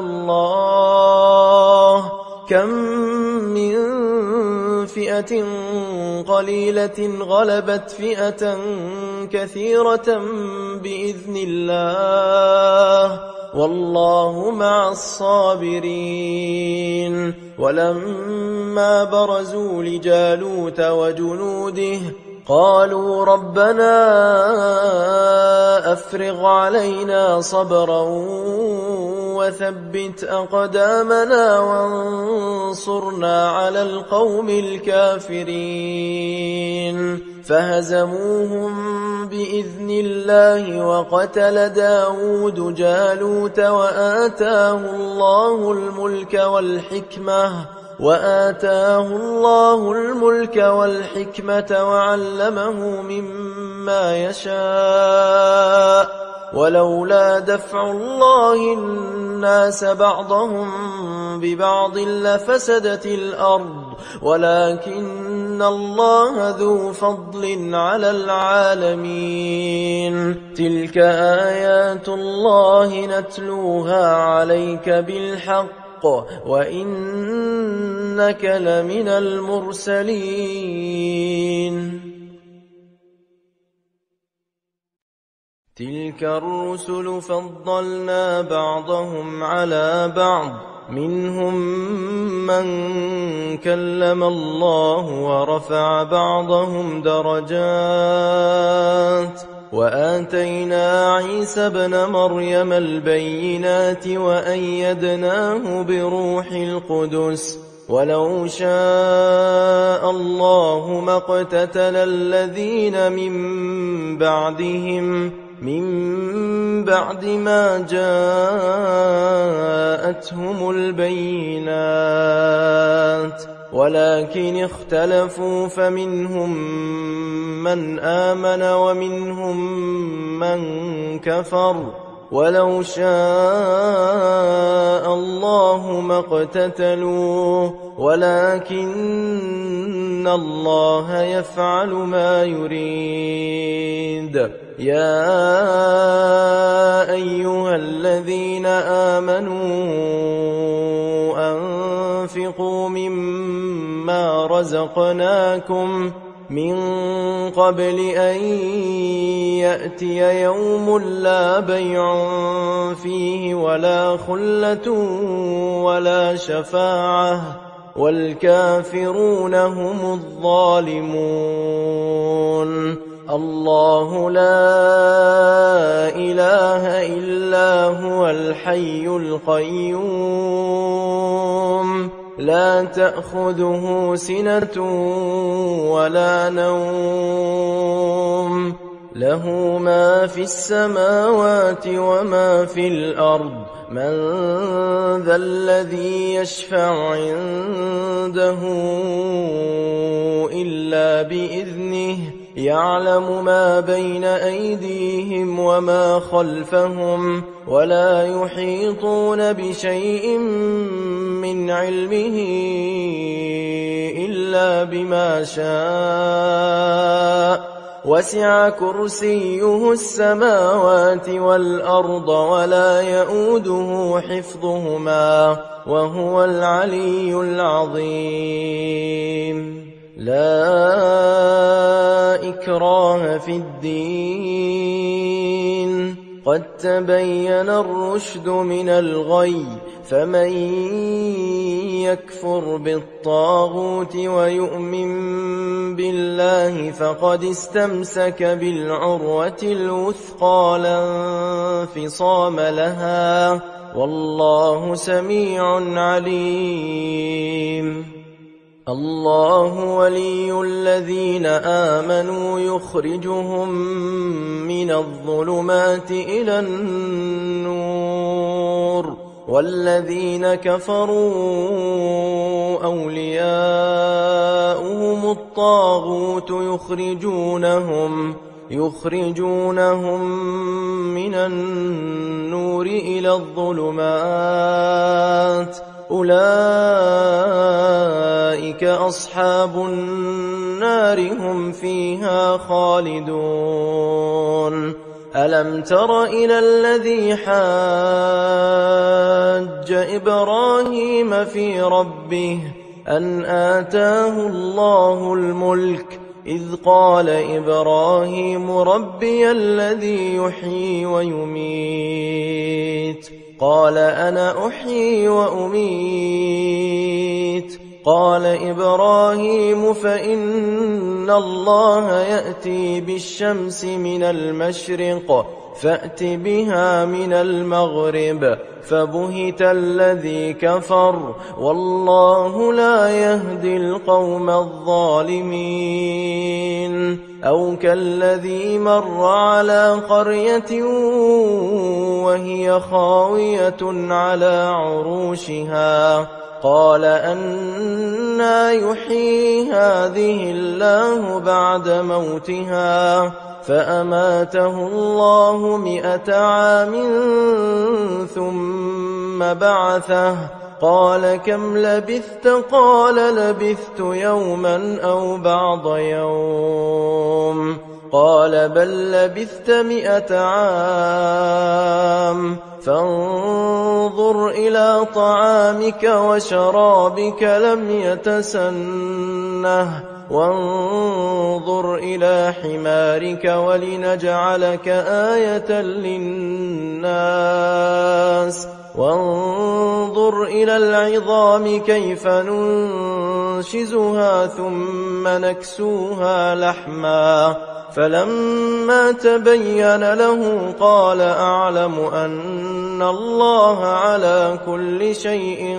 الله كم من فئة قليلة غلبت فئة كثيرة بإذن الله والله مع الصابرين ولما برزوا لجالوت وجنوده قالوا ربنا أفرغ علينا صبرا وثبت أقدامنا وانصرنا على القوم الكافرين فهزموهم بإذن الله وقتل داود جالوت وآتاه الله الملك والحكمة وعلمه مما يشاء ولولا دفع الله الناس بعضهم ببعض لفسدت الأرض ولكن الله ذو فضل على العالمين تلك آيات الله نتلوها عليك بالحق وإنك لمن المرسلين تلك الرسل فضلنا بعضهم على بعض منهم من كلم الله ورفع بعضهم درجات وآتينا عيسى ابن مريم البينات وأيدناه بروح القدس ولو شاء الله ما اقتتل الذين من بعد ما جاءتهم البينات ولكن اختلفوا فمنهم من آمن ومنهم من كفر ولو شاء الله ما اقتتلوا ولكن الله يفعل ما يريد يا أيها الذين آمنوا أنفقوا مما رزقناكم من قبل أن يأتي يوم لا بيع فيه ولا خلة ولا شفاعة والكافرون هم الظالمون الله لا إله إلا هو الحي القيوم لا تأخذه سنة ولا نوم له ما في السماوات وما في الأرض من ذا الذي يشفع عنده إلا بإذنه يعلم ما بين أيديهم وما خلفهم ولا يحيطون بشيء من علمه إلا بما شاء وسع كرسيه السماوات والأرض ولا يؤوده حفظهما وهو العلي العظيم لا إكراه في الدين قد تبين الرشد من الغي فمن يكفر بالطاغوت ويؤمن بالله فقد استمسك بالعروة الوثقى لا انفصام لها والله سميع عليم الله ولي الذين آمنوا يخرجهم من الظلمات إلى النور والذين كفروا أولياؤهم الطاغوت يخرجونهم من النور إلى الظلمات أولئك أصحاب النار هم فيها خالدون ألم تر إلى الذي حاج إبراهيم في ربه أن آتاه الله الملك إذ قال إبراهيم ربي الذي يحيي ويميت قال أنا أحيي وأميت قال إبراهيم فإن الله يأتي بالشمس من المشرق فأت بها من المغرب فبهت الذي كفر والله لا يهدي القوم الظالمين أو كالذي مر على قرية وهي خاوية على عروشها قال أنى يحيي هذه الله بعد موتها فأماته الله 100 عام ثم بعثه قال كم لبثت قال لبثت يوما أو بعض يوم قال بل لبثت 100 عام فانظر إلى طعامك وشرابك لم يتسنه وانظر إلى حمارك ولنجعلك آية للناس وانظر إلى العظام كيف ننشزها ثم نكسوها لحما فلما تبين له قال أعلم أن الله على كل شيء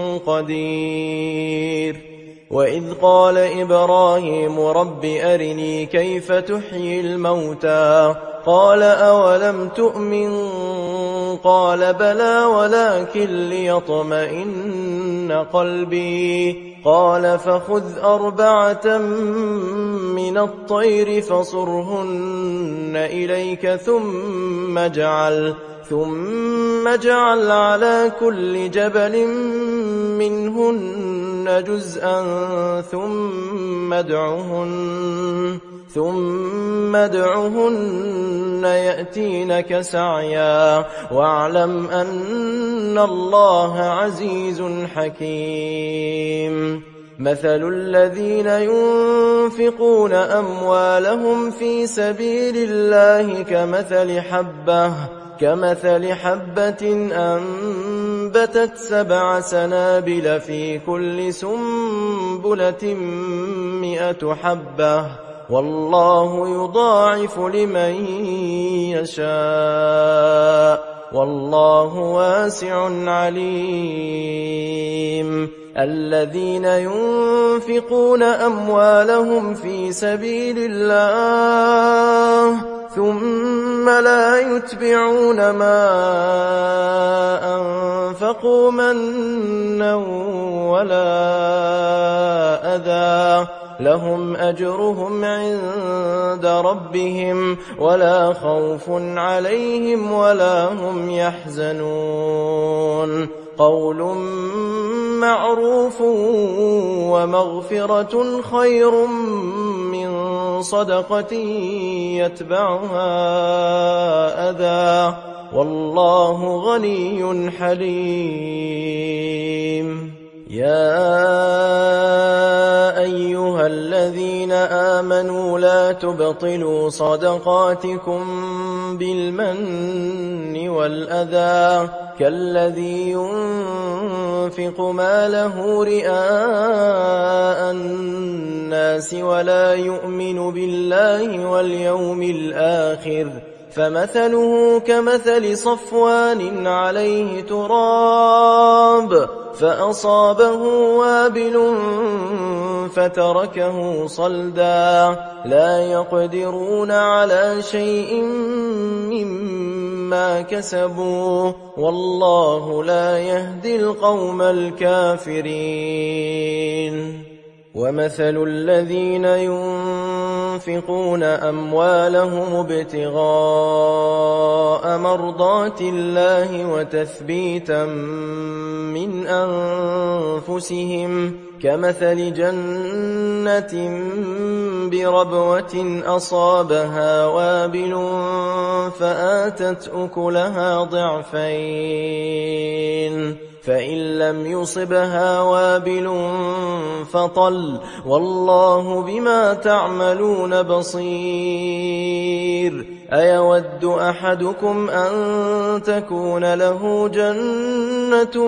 قدير وإذ قال إبراهيم رب أرني كيف تحيي الموتى قال أولم تؤمن قال بلى ولكن ليطمئن قلبي قال فخذ 4 من الطير فصرهن إليك ثم اجعل على كل جبل منهن جزءا ثم ادعهن يأتينك سعيا واعلم أن الله عزيز حكيم مثل الذين ينفقون أموالهم في سبيل الله كمثل حبة أنبتت 7 سنابل في كل سنبلة 100 حبة والله يضاعف لمن يشاء والله واسع عليم الذين ينفقون أموالهم في سبيل الله ثم لا يتبعون ما أنفقوا منا ولا أذى لهم أجرهم عند ربهم ولا خوف عليهم ولا هم يحزنون قول معروف ومغفرة خير من صدقة يتبعها أذى والله غني حليم يا أيها الذين آمنوا لا تبطلوا صدقاتكم بالمن والأذى كالذي ينفق ماله رئاء الناس ولا يؤمن بالله واليوم الآخر فمثله كمثل صفوان عليه تراب فأصابه وابل فتركه صلدا لا يقدرون على شيء مما كسبوا والله لا يهدي القوم الكافرين ومثل الذين ينفقون أموالهم ابتغاء مرضات الله وتثبيتا من أنفسهم كمثل جنة بربوة أصابها وابل فآتت أكلها ضعفين فإن لم يصبها وابل فطل والله بما تعملون بصير أيود أحدكم أن تكون له جنة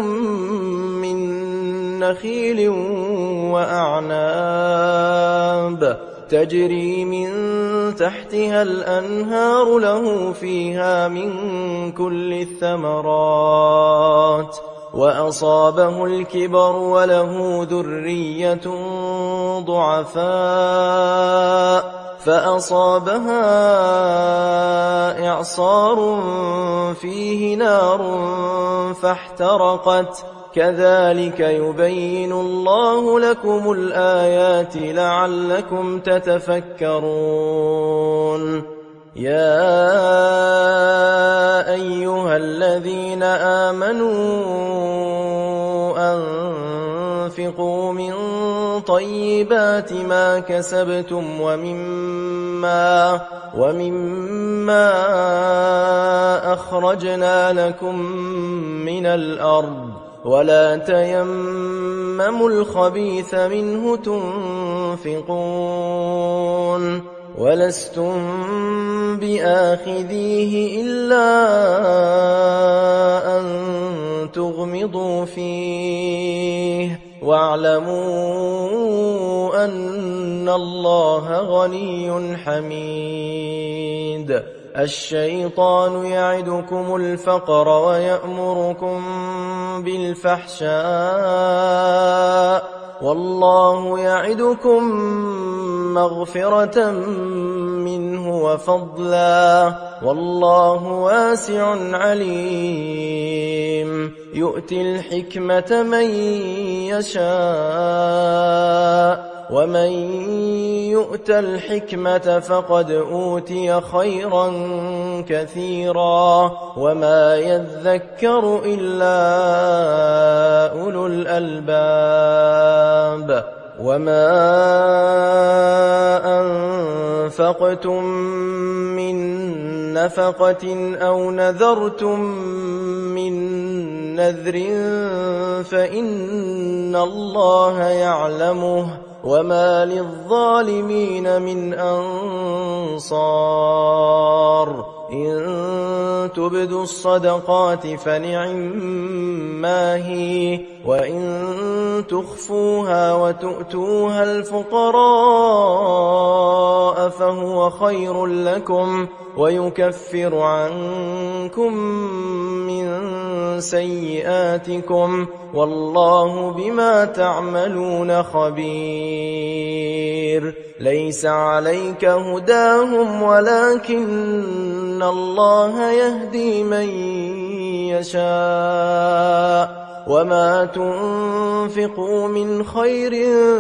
من نخيل وأعناب تجري من تحتها الأنهار له فيها من كل الثمرات وأصابه الكبر وله ذرية ضعفاء فأصابها إعصار فيه نار فاحترقت كذلك يبين الله لكم الآيات لعلكم تتفكرون يا أيها الذين آمنوا أنفقوا من طيبات ما كسبتم ومما أخرجنا لكم من الأرض ولا تيمموا الخبيث منه تنفقون ولستم بآخذيه إلا أن تغمضوا فيه واعلموا أن الله غني حميد الشيطان يعدكم الفقر ويأمركم بالفحشاء والله يعدكم مغفرة منه وفضلا والله واسع عليم يؤتي الحكمة من يشاء ومن يؤت الحكمة فقد أوتي خيرا كثيرا وما يذكر إلا أولو الألباب وما أنفقتم من نفقة أو نذرتم من نذر فإن الله يعلمه وما للظالمين من أنصار إن تبدوا الصدقات فنعما هي وإن تخفوها وتؤتوها الفقراء فهو خير لكم ويكفر عنكم من سيئاتكم والله بما تعملون خبير ليس عليك هداهم ولكن الله يهدي من يشاء وما تنفقوا من خير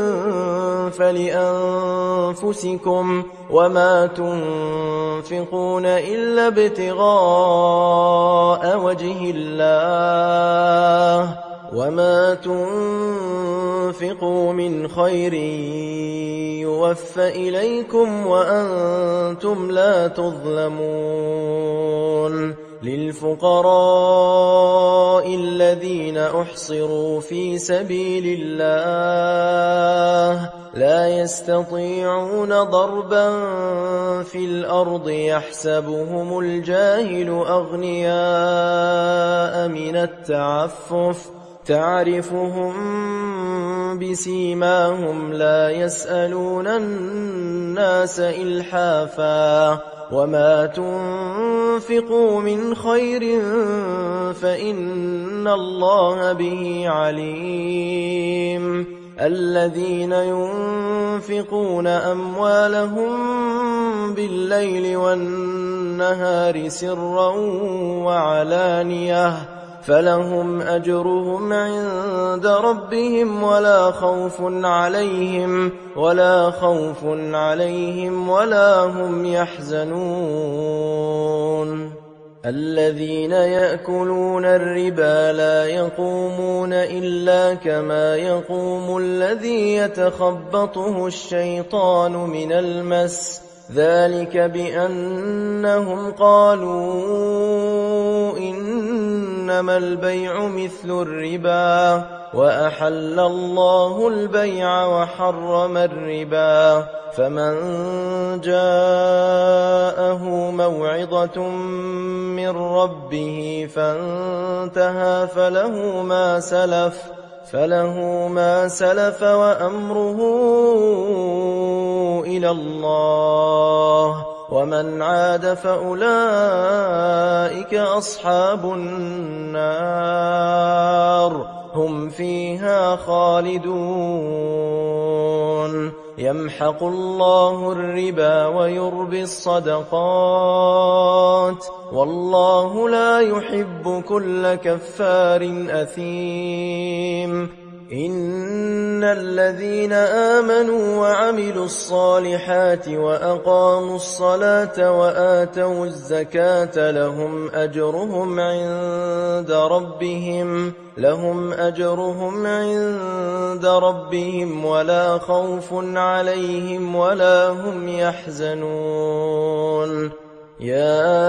فلأنفسكم وما تنفقون إلا ابتغاء وجه الله وما تنفقوا من خير يوفى إليكم وأنتم لا تظلمون للفقراء الذين أحصروا في سبيل الله لا يستطيعون ضربا في الأرض يحسبهم الجاهل أغنياء من التعفف تعرفهم بسيماهم لا يسألون الناس إلحافا وما تنفقوا من خير فإن الله به عليم الذين ينفقون أموالهم بالليل والنهار سرا وعلانية فلهم أجرهم عند ربهم ولا خوف عليهم ولا هم يحزنون الذين يأكلون الربا لا يقومون إلا كما يقوم الذي يتخبطه الشيطان من المس ذلك بأنهم قالوا إنما البيع مثل الربا وأحل الله البيع وحرم الربا فمن جاءه موعظة من ربه فانتهى فله ما سلف وأمره إلى الله، ومن عاد فأولئك أصحاب النار هم فيها خالدون. يمحق الله الربا ويربي الصدقات، والله لا يحب كل كفار أثيم. إن الذين آمنوا وعملوا الصالحات وأقاموا الصلاة وآتوا الزكاة لهم أجرهم عند ربهم ولا خوف عليهم ولا هم يحزنون. يا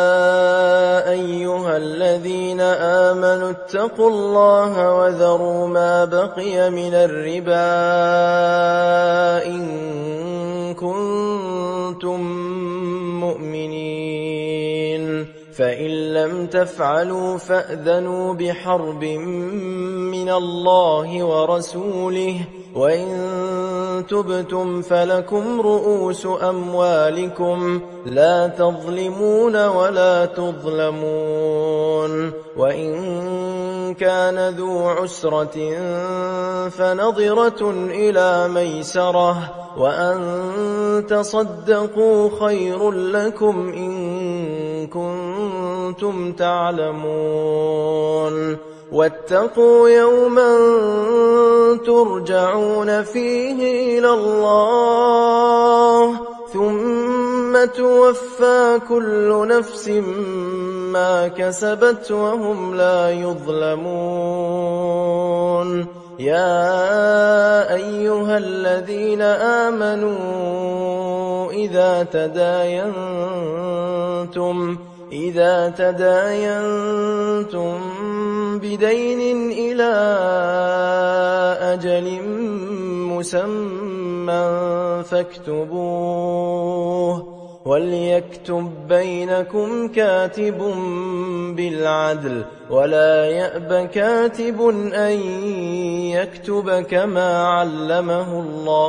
أيها الذين آمنوا اتقوا الله وذروا ما بقي من الربا إن كنتم مؤمنين، فإن لم تفعلوا فأذنوا بحرب من الله ورسوله، وإن تبتم فلكم رؤوس أموالكم لا تظلمون ولا تظلمون. وإن كان ذو عسرة فنظرة إلى ميسرة، وأن تصدقوا خير لكم إن كنتم تعلمون. واتقوا يوما ترجعون فيه إلى الله ثم توفى كل نفس ما كسبت وهم لا يظلمون. يا أيها الذين آمنوا إذا تداينتم بدين إلى أجل مسمى فاكتبوه، وليكتب بينكم كاتب بالعدل، ولا يأب كاتب أن يكتب كما علمه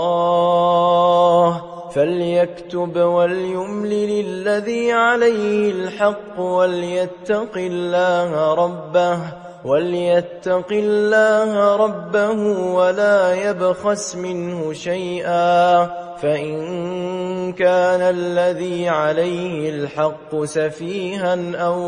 الله، فليكتب وليملل الذي عليه الحق وليتق الله ربه ولا يبخس منه شيئا، فإن كان الذي عليه الحق سفيها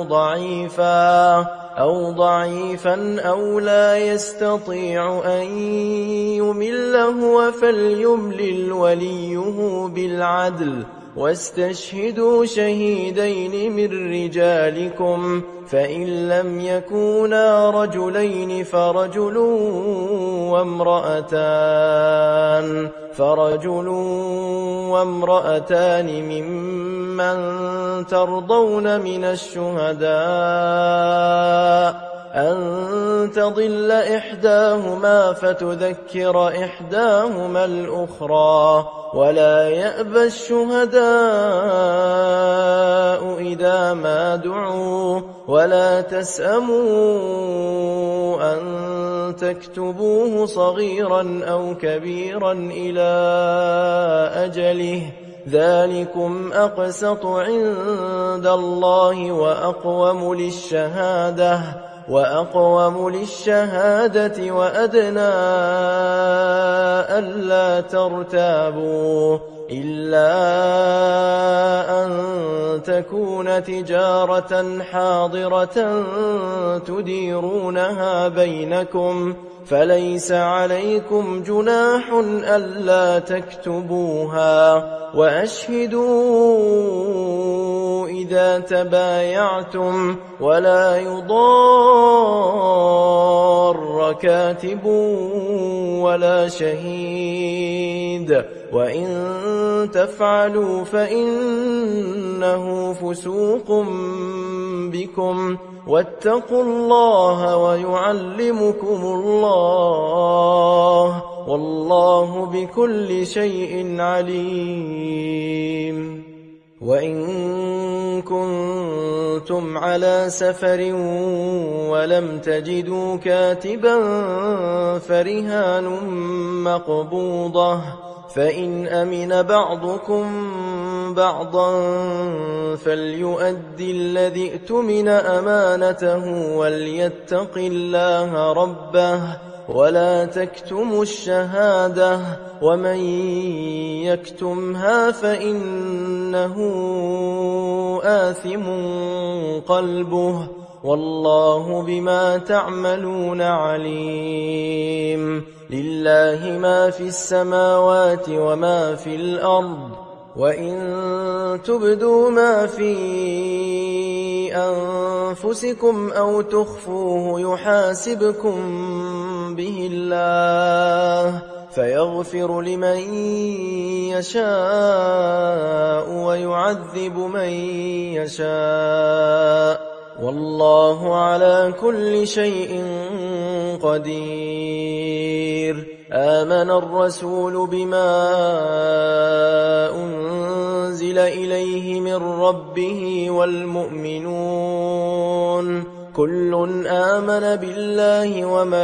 أو ضعيفا أو لا يستطيع أن يمل هو فليملل وليه بالعدل، واستشهدوا شهيدين من رجالكم، فإن لم يكونا رجلين فرجل وامرأتان ممن ترضون من الشهداء أن تضل إحداهما فتذكر إحداهما الأخرى، ولا يأبى الشهداء إذا ما دعوا، ولا تسأموا أن تكتبوه صغيرا أو كبيرا إلى أجله، ذلكم أقسط عند الله وأقوم للشهادة وأدنى ألا ترتابوا، إلا أن تكون تجارة حاضرة تديرونها بينكم، فليس عليكم جناح ألا تكتبوها، وأشهدوا إذا تبايعتم، ولا يضار كاتب ولا شهيد، وإن تفعلوا فإنه فسوق بكم، واتقوا الله ويعلمكم الله، والله بكل شيء عليم. وإن كنتم على سفر ولم تجدوا كاتبا فرهان مقبوضة، فإن أمن بعضكم بعضا فليؤدي الذي اؤتمن أمانته وليتق الله ربه ولا تكتموا الشهادة، ومن يكتمها فإنه آثم قلبه، والله بما تعملون عليم. لله ما في السماوات وما في الأرض، وإن تبدوا ما في أنفسكم أو تخفوه يحاسبكم به الله، فيغفر لمن يشاء ويعذب من يشاء، والله على كل شيء قدير. آمن الرسول بما أنزل إليه من ربه والمؤمنون كل آمن بالله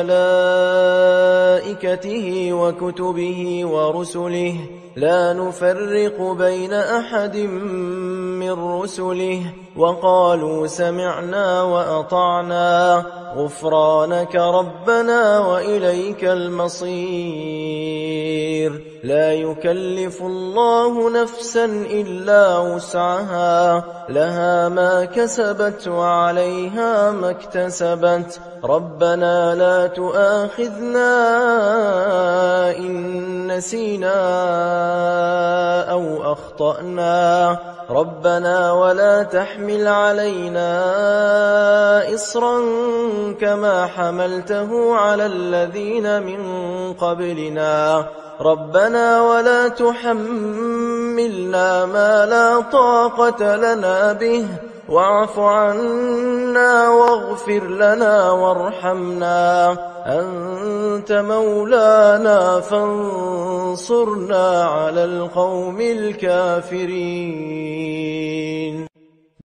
وملائكته وكتبه ورسله لا نفرق بين أحد من رسله، وقالوا سمعنا وأطعنا غفرانك ربنا وإليك المصير. لا يكلف الله نفسا إلا وسعها، لها ما كسبت وعليها ما اكتسبت. ربنا لا تؤاخذنا إن نسينا أو أخطأنا، ربنا ولا تحمل علينا إصرا كما حملته على الذين من قبلنا، ربنا ولا تحملنا ما لا طاقة لنا به، واعف عنا واغفر لنا وارحمنا، أنت مولانا فانصرنا على القوم الكافرين.